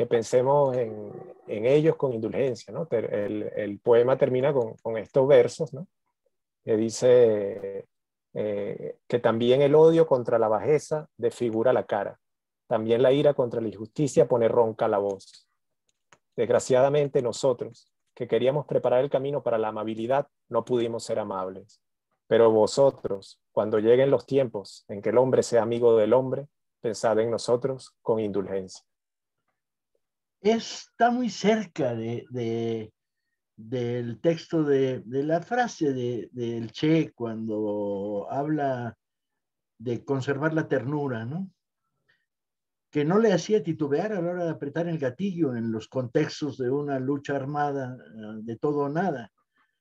en ellos con indulgencia, ¿no? El poema termina con estos versos, ¿no? Que dice que también el odio contra la bajeza desfigura la cara, también la ira contra la injusticia pone ronca la voz. Desgraciadamente nosotros, que queríamos preparar el camino para la amabilidad, no pudimos ser amables. Pero vosotros, cuando lleguen los tiempos en que el hombre sea amigo del hombre, pensad en nosotros con indulgencia. Está muy cerca del texto de la frase del Che cuando habla de conservar la ternura, ¿no? que no le hacía titubear a la hora de apretar el gatillo en los contextos de una lucha armada de todo o nada.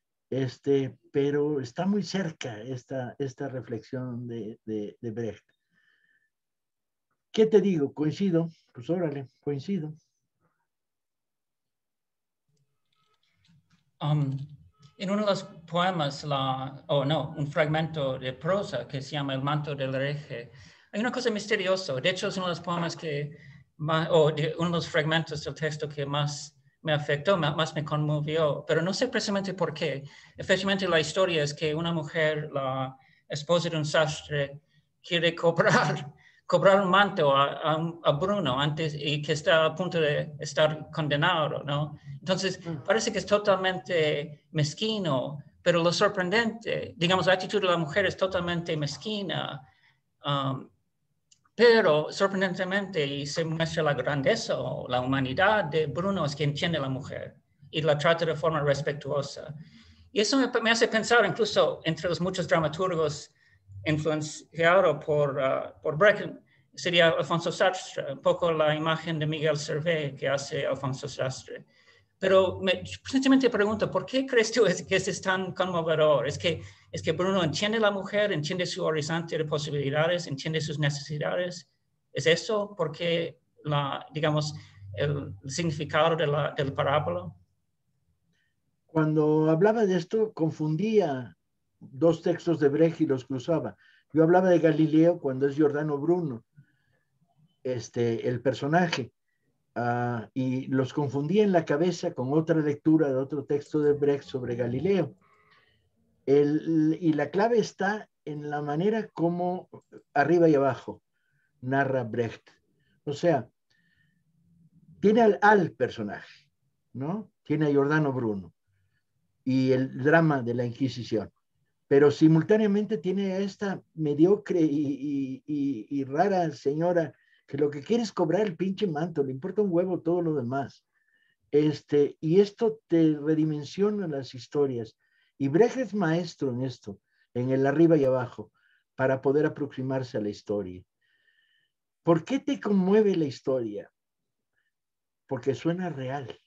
Pero está muy cerca esta reflexión de Brecht. ¿Qué te digo? ¿Coincido? Pues órale, coincido. En uno de los poemas, un fragmento de prosa que se llama El manto del hereje, hay una cosa misteriosa. De hecho, es uno de los poemas uno de los fragmentos del texto que más me afectó, más me conmovió, pero no sé precisamente por qué. Efectivamente, la historia es que una mujer, la esposa de un sastre, quiere cobrar un manto a Bruno antes y que está a punto de estar condenado, ¿no? Entonces, parece que es totalmente mezquino, pero lo sorprendente, digamos, la actitud de la mujer es totalmente mezquina, pero sorprendentemente, y se muestra la grandeza o la humanidad de Bruno, es que entiende a la mujer y la trata de forma respetuosa. Y eso me hace pensar, incluso entre los muchos dramaturgos influenciados por Brecht, sería Alfonso Sastre, un poco la imagen de Miguel Servet que hace Alfonso Sastre. Pero precisamente pregunto, ¿por qué crees tú que es tan conmovedor? ¿Es que Bruno entiende a la mujer, entiende su horizonte de posibilidades, entiende sus necesidades? ¿Es eso porque, digamos, el significado del parábola? Cuando hablaba de esto, confundía dos textos de Brecht y los cruzaba. Yo hablaba de Galileo cuando es Giordano Bruno, el personaje, y los confundía en la cabeza con otra lectura de otro texto de Brecht sobre Galileo. Y la clave está en la manera como arriba y abajo narra Brecht. O sea, tiene al personaje, ¿no? Tiene a Giordano Bruno y el drama de la Inquisición, pero simultáneamente tiene a esta mediocre y rara señora que lo que quiere es cobrar el pinche manto, le importa un huevo todo lo demás. Y esto te redimensiona las historias. Y Brecht es maestro en esto, en el arriba y abajo, para poder aproximarse a la historia. ¿Por qué te conmueve la historia? Porque suena real.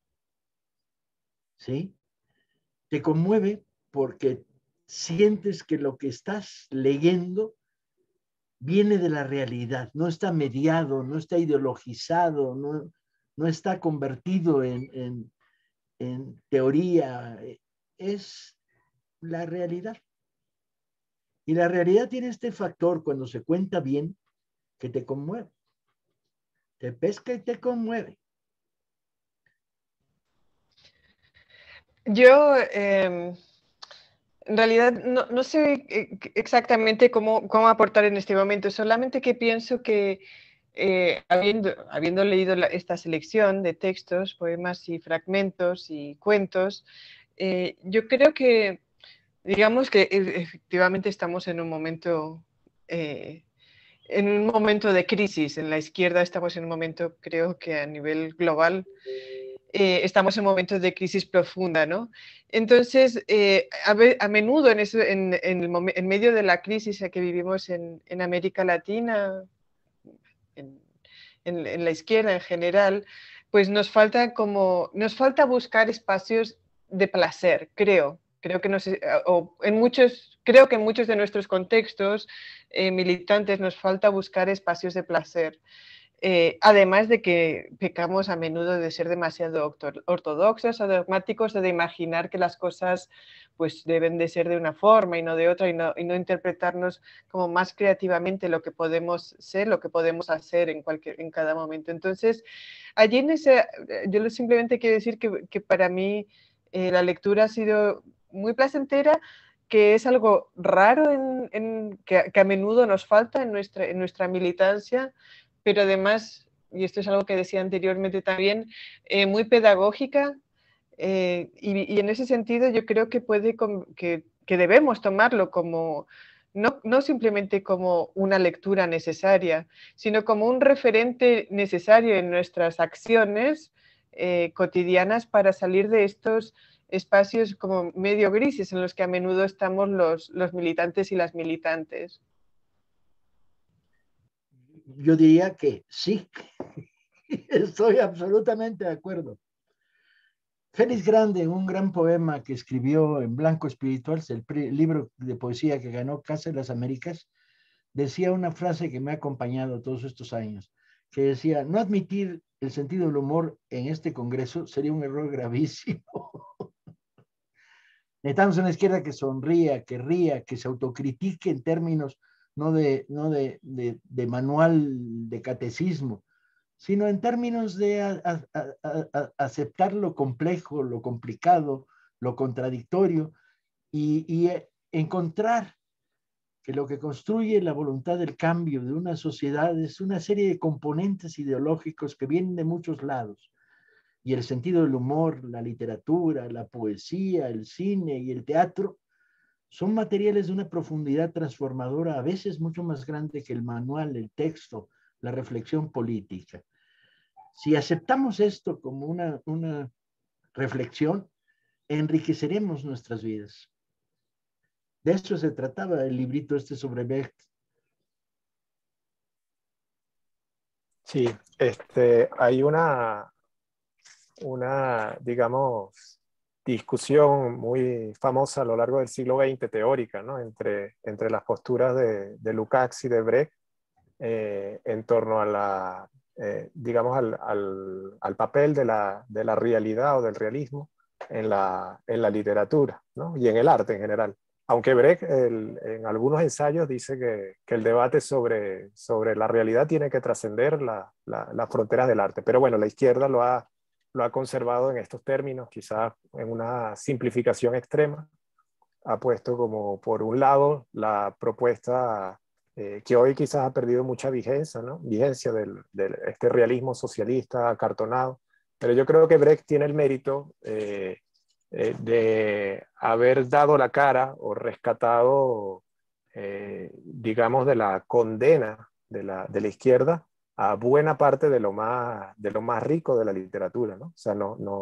¿Sí? Te conmueve porque sientes que lo que estás leyendo viene de la realidad, no está mediado, no está ideologizado, no está convertido en teoría, es la realidad. Y la realidad tiene este factor cuando se cuenta bien que te conmueve. Te pesca y te conmueve. Yo en realidad no sé exactamente cómo aportar en este momento, solamente que pienso que habiendo leído esta selección de textos, poemas y fragmentos y cuentos, yo creo que, digamos que efectivamente estamos en un momento de crisis. En la izquierda estamos en un momento, creo que a nivel global, estamos en momentos de crisis profunda, ¿no? Entonces, a menudo en medio de la crisis que vivimos en América Latina, en la izquierda en general, pues nos falta buscar espacios de placer, creo que creo que en muchos de nuestros contextos militantes nos falta buscar espacios de placer. Además de que pecamos a menudo de ser demasiado ortodoxos o dogmáticos, o de imaginar que las cosas pues deben de ser de una forma y no de otra, y no interpretarnos como más creativamente lo que podemos ser, lo que podemos hacer en cada momento. Entonces, allí yo simplemente quiero decir que para mí la lectura ha sido muy placentera, que es algo raro que a menudo nos falta en nuestra militancia, pero además, y esto es algo que decía anteriormente también, muy pedagógica, y en ese sentido yo creo que que debemos tomarlo como, no simplemente como una lectura necesaria, sino como un referente necesario en nuestras acciones cotidianas para salir de estos espacios como medio grises en los que a menudo estamos los militantes y las militantes. yo diría que sí. Estoy absolutamente de acuerdo. Félix Grande, un gran poema que escribió en Blanco Espiritual, el libro de poesía que ganó Casa de las Américas, decía una frase que me ha acompañado todos estos años, que decía: no admitir el sentido del humor en este Congreso sería un error gravísimo. Necesitamos una izquierda que sonría, que ría, que se autocritique en términos no de manual de catecismo, sino en términos de aceptar lo complejo, lo complicado, lo contradictorio y encontrar que lo que construye la voluntad del cambio de una sociedad es una serie de componentes ideológicos que vienen de muchos lados. Y el sentido del humor, la literatura, la poesía, el cine y el teatro son materiales de una profundidad transformadora, a veces mucho más grande que el manual, el texto, la reflexión política. Si aceptamos esto como una reflexión, enriqueceremos nuestras vidas. De eso se trataba el librito este sobre Brecht. Sí, hay una, digamos, discusión muy famosa a lo largo del siglo XX, teórica, ¿no? entre las posturas de Lukács y de Brecht en torno a digamos, al papel de la realidad o del realismo en la literatura, ¿no? Y en el arte en general. Aunque Brecht en algunos ensayos dice que el debate sobre la realidad tiene que trascender las fronteras del arte. Pero bueno, la izquierda lo ha conservado en estos términos, quizás en una simplificación extrema. Ha puesto como por un lado la propuesta que hoy quizás ha perdido mucha vigencia, ¿no? Vigencia de este realismo socialista acartonado. Pero yo creo que Brecht tiene el mérito de haber dado la cara o rescatado, digamos, de la condena de la izquierda a buena parte de lo más rico de la literatura, ¿no? O sea,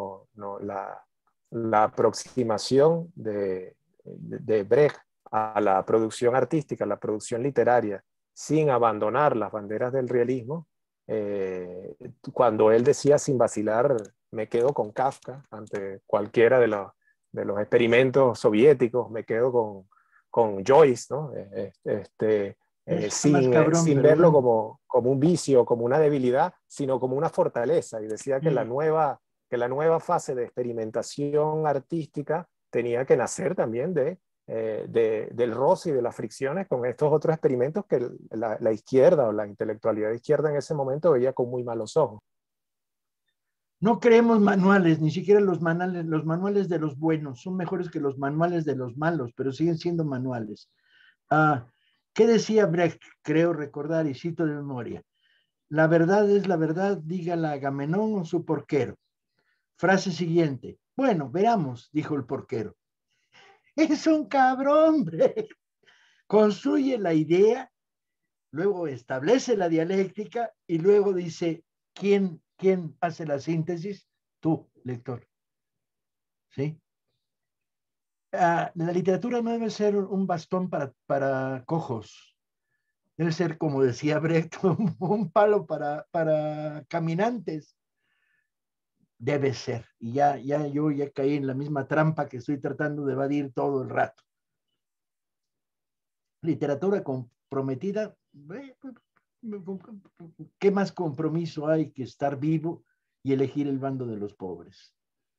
la aproximación de Brecht a la producción artística, a la producción literaria, sin abandonar las banderas del realismo, cuando él decía sin vacilar, me quedo con Kafka ante cualquiera de los experimentos soviéticos, me quedo con Joyce, ¿no? Sin verlo como un vicio, como una debilidad, sino como una fortaleza. Y decía que la nueva fase de experimentación artística tenía que nacer también del roce y de las fricciones con estos otros experimentos que la izquierda o la intelectualidad de izquierda en ese momento veía con muy malos ojos. No creemos manuales, ni siquiera los manuales de los buenos son mejores que los manuales de los malos, pero siguen siendo manuales. ¿Qué decía Brecht? Creo recordar, y cito de memoria: la verdad es la verdad, dígala Agamenón o su porquero. Frase siguiente: bueno, veamos, dijo el porquero. Es un cabrón, Brecht. Construye la idea, luego establece la dialéctica y luego dice, ¿quién hace la síntesis? Tú, lector. ¿Sí? La literatura no debe ser un bastón para cojos. Debe ser, como decía Brecht, un palo para caminantes. Debe ser. Y yo ya caí en la misma trampa que estoy tratando de evadir todo el rato. Literatura comprometida, ¿qué más compromiso hay que estar vivo y elegir el bando de los pobres?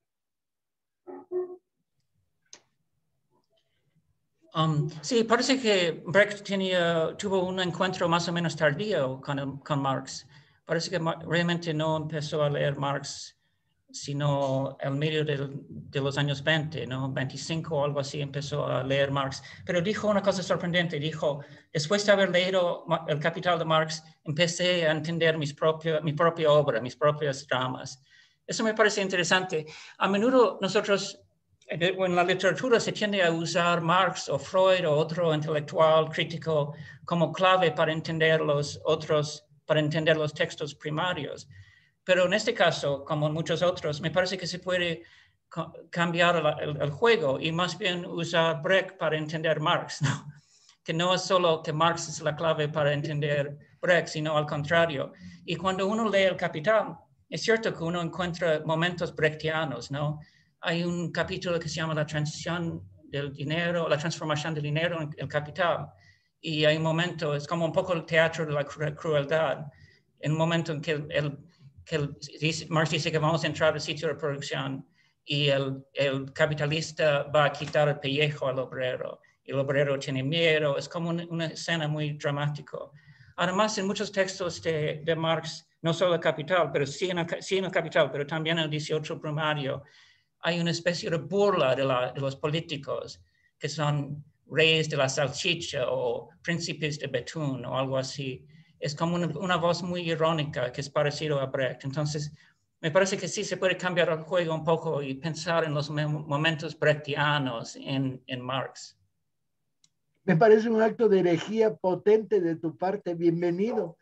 Sí, parece que Brecht tuvo un encuentro más o menos tardío con Marx. Parece que realmente no empezó a leer Marx sino en medio de los años 20, ¿no? 25 o algo así, empezó a leer Marx. Pero dijo una cosa sorprendente, dijo, después de haber leído El Capital de Marx, empecé a entender mi propia obra, mis propios dramas. Eso me parece interesante. A menudo nosotros, en la literatura se tiende a usar Marx o Freud o otro intelectual crítico como clave para entender los textos primarios. Pero en este caso, como en muchos otros, me parece que se puede cambiar el juego y más bien usar Brecht para entender Marx, ¿no? Que no es solo que Marx es la clave para entender Brecht, sino al contrario. Y cuando uno lee El Capital, es cierto que uno encuentra momentos brechtianos, ¿no? Hay un capítulo que se llama La transición del dinero, la transformación del dinero en el capital. Y hay un momento, es como un poco el teatro de la crueldad, en un momento en que Marx dice que vamos a entrar al sitio de producción y el capitalista va a quitar el pellejo al obrero. Y el obrero tiene miedo, es como una escena muy dramática. Además, en muchos textos de Marx, no solo el Capital, pero sí en el Capital, pero también en el 18 primario, hay una especie de burla de los políticos que son reyes de la salchicha o príncipes de betún o algo así. Es como una voz muy irónica que es parecido a Brecht. Entonces, me parece que sí se puede cambiar el juego un poco y pensar en los momentos brechtianos en Marx. Me parece un acto de herejía potente de tu parte. Bienvenido.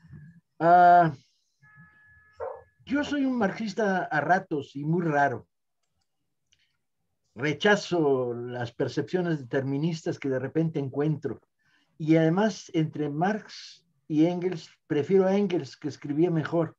Yo soy un marxista a ratos y muy raro. Rechazo las percepciones deterministas que de repente encuentro. Y además, entre Marx y Engels, prefiero a Engels, que escribía mejor,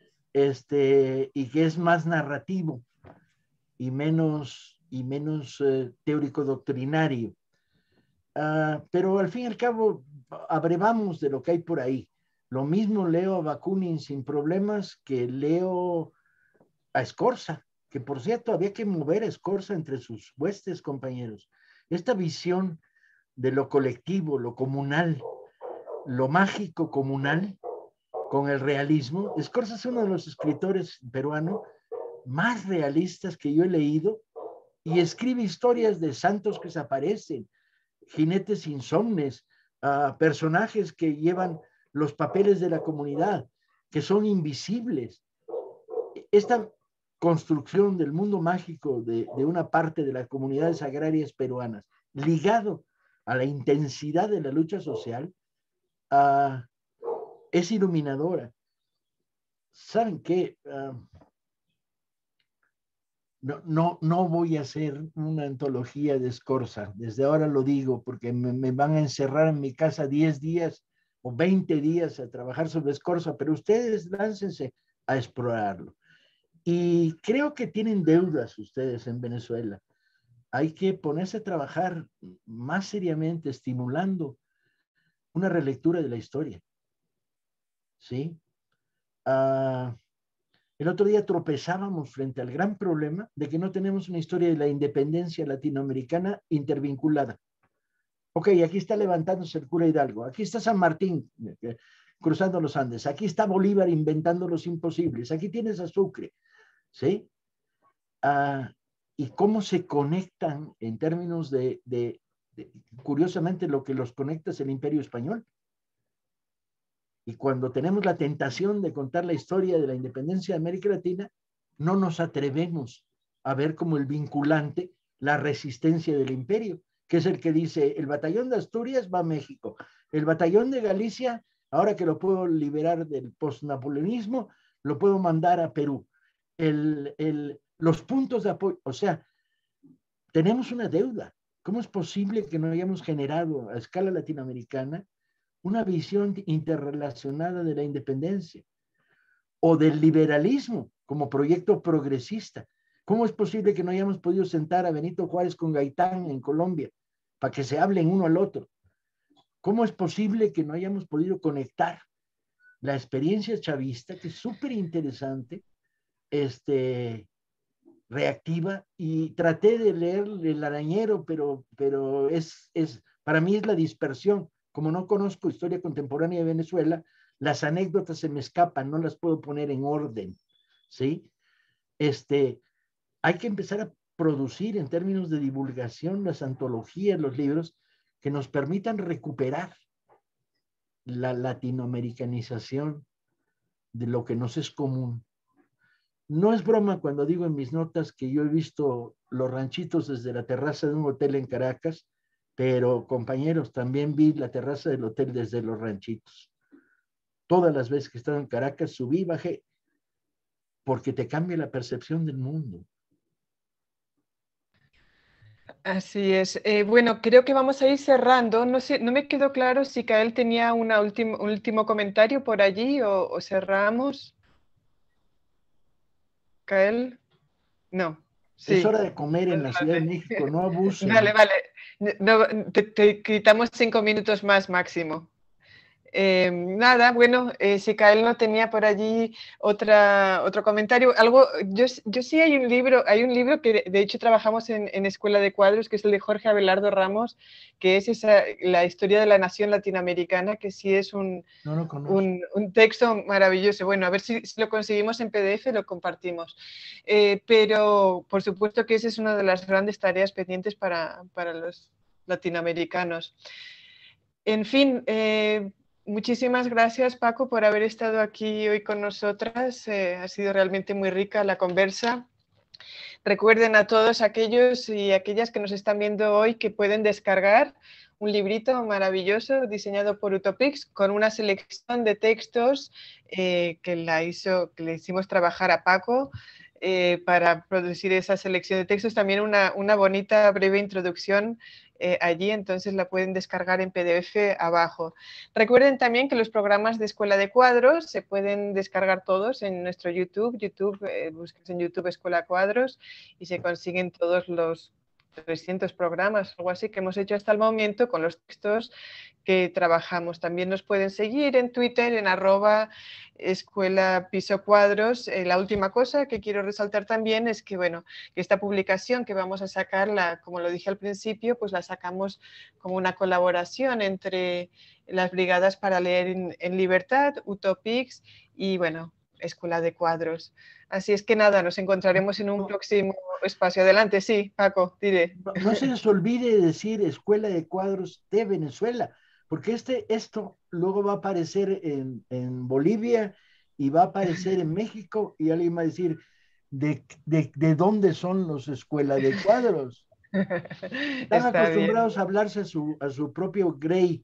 y que es más narrativo y menos teórico doctrinario. Pero al fin y al cabo, abrevamos de lo que hay por ahí. Lo mismo leo a Bakunin sin problemas que leo a Scorza, que por cierto había que mover a Scorza entre sus huestes, compañeros. Esta visión de lo colectivo, lo comunal, lo mágico comunal, con el realismo. Scorza es uno de los escritores peruanos más realistas que yo he leído y escribe historias de santos que se aparecen, jinetes insomnes, personajes que llevan los papeles de la comunidad, que son invisibles. Esta construcción del mundo mágico de una parte de las comunidades agrarias peruanas, ligado a la intensidad de la lucha social, es iluminadora. ¿Saben qué? No voy a hacer una antología de Scorza, desde ahora lo digo, porque me van a encerrar en mi casa 10 días o 20 días a trabajar sobre Scorza, pero ustedes láncense a explorarlo. Y creo que tienen deudas ustedes en Venezuela. Hay que ponerse a trabajar más seriamente, estimulando una relectura de la historia. ¿Sí? El otro día tropezábamos frente al gran problema de que no tenemos una historia de la independencia latinoamericana intervinculada. Ok, aquí está levantándose el cura Hidalgo, aquí está San Martín cruzando los Andes, aquí está Bolívar inventando los imposibles, aquí tienes a Sucre, ¿sí? Y cómo se conectan en términos curiosamente, lo que los conecta es el Imperio Español. Y cuando tenemos la tentación de contar la historia de la independencia de América Latina, no nos atrevemos a ver como el vinculante la resistencia del imperio, que es el que dice, el batallón de Asturias va a México, el batallón de Galicia, ahora que lo puedo liberar del postnapoleonismo, lo puedo mandar a Perú. Los puntos de apoyo, o sea, tenemos una deuda. ¿Cómo es posible que no hayamos generado a escala latinoamericana una visión interrelacionada de la independencia o del liberalismo como proyecto progresista? ¿Cómo es posible que no hayamos podido sentar a Benito Juárez con Gaitán en Colombia para que se hablen uno al otro? ¿Cómo es posible que no hayamos podido conectar la experiencia chavista, que es súper interesante, reactiva? Y traté de leer El Arañero, pero para mí es la dispersión. Como no conozco historia contemporánea de Venezuela, las anécdotas se me escapan, no las puedo poner en orden, ¿sí? Hay que empezar a producir en términos de divulgación las antologías, los libros que nos permitan recuperar la latinoamericanización de lo que nos es común. No es broma cuando digo en mis notas que yo he visto los ranchitos desde la terraza de un hotel en Caracas, pero compañeros, también vi la terraza del hotel desde los ranchitos. Todas las veces que estaba en Caracas, subí y bajé, porque te cambia la percepción del mundo. Así es. Bueno, creo que vamos a ir cerrando. No sé, no me quedó claro si Kael tenía un último comentario por allí o cerramos. Kael, no. Es Sí. hora de comer en la Ciudad de México, no Vale, abusen. vale. No, te quitamos 5 minutos más máximo. Nada, bueno, si Kael no tenía por allí otro comentario, algo, yo sí hay un libro que de hecho trabajamos en Escuela de Cuadros, que es el de Jorge Abelardo Ramos, que es la historia de la nación latinoamericana, que sí es No lo conozco. un texto maravilloso. Bueno, a ver si lo conseguimos en PDF, lo compartimos. Pero por supuesto que esa es una de las grandes tareas pendientes para los latinoamericanos. En fin, muchísimas gracias, Paco, por haber estado aquí hoy con nosotras. Ha sido realmente muy rica la conversa. Recuerden a todos aquellos y aquellas que nos están viendo hoy que pueden descargar un librito maravilloso diseñado por Utopix con una selección de textos que le hicimos trabajar a Paco para producir esa selección de textos. También una bonita breve introducción allí, entonces la pueden descargar en PDF abajo. Recuerden también que los programas de Escuela de Cuadros se pueden descargar todos en nuestro YouTube. Busques en YouTube Escuela Cuadros y se consiguen todos los 300 programas, algo así que hemos hecho hasta el momento con los textos que trabajamos. También nos pueden seguir en Twitter en @Escuela Piso Cuadros. La última cosa que quiero resaltar también es que, bueno, que esta publicación que vamos a sacar, como lo dije al principio, pues la sacamos como una colaboración entre las Brigadas para Leer en Libertad, Utopix y, bueno, Escuela de Cuadros. Así es que nada, nos encontraremos en un próximo espacio. Adelante, sí, Paco, diré. No se les olvide decir Escuela de Cuadros de Venezuela, porque esto luego va a aparecer en Bolivia y va a aparecer en México y alguien va a decir, ¿de dónde son los Escuela de Cuadros? Están Está bien. acostumbrados a hablarse a su propio Grey,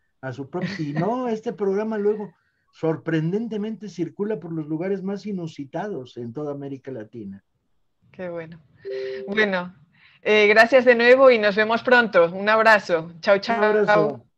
y no, este programa luego sorprendentemente circula por los lugares más inusitados en toda América Latina. Qué bueno. Bueno, gracias de nuevo y nos vemos pronto. Un abrazo. Chao, Un chao. abrazo.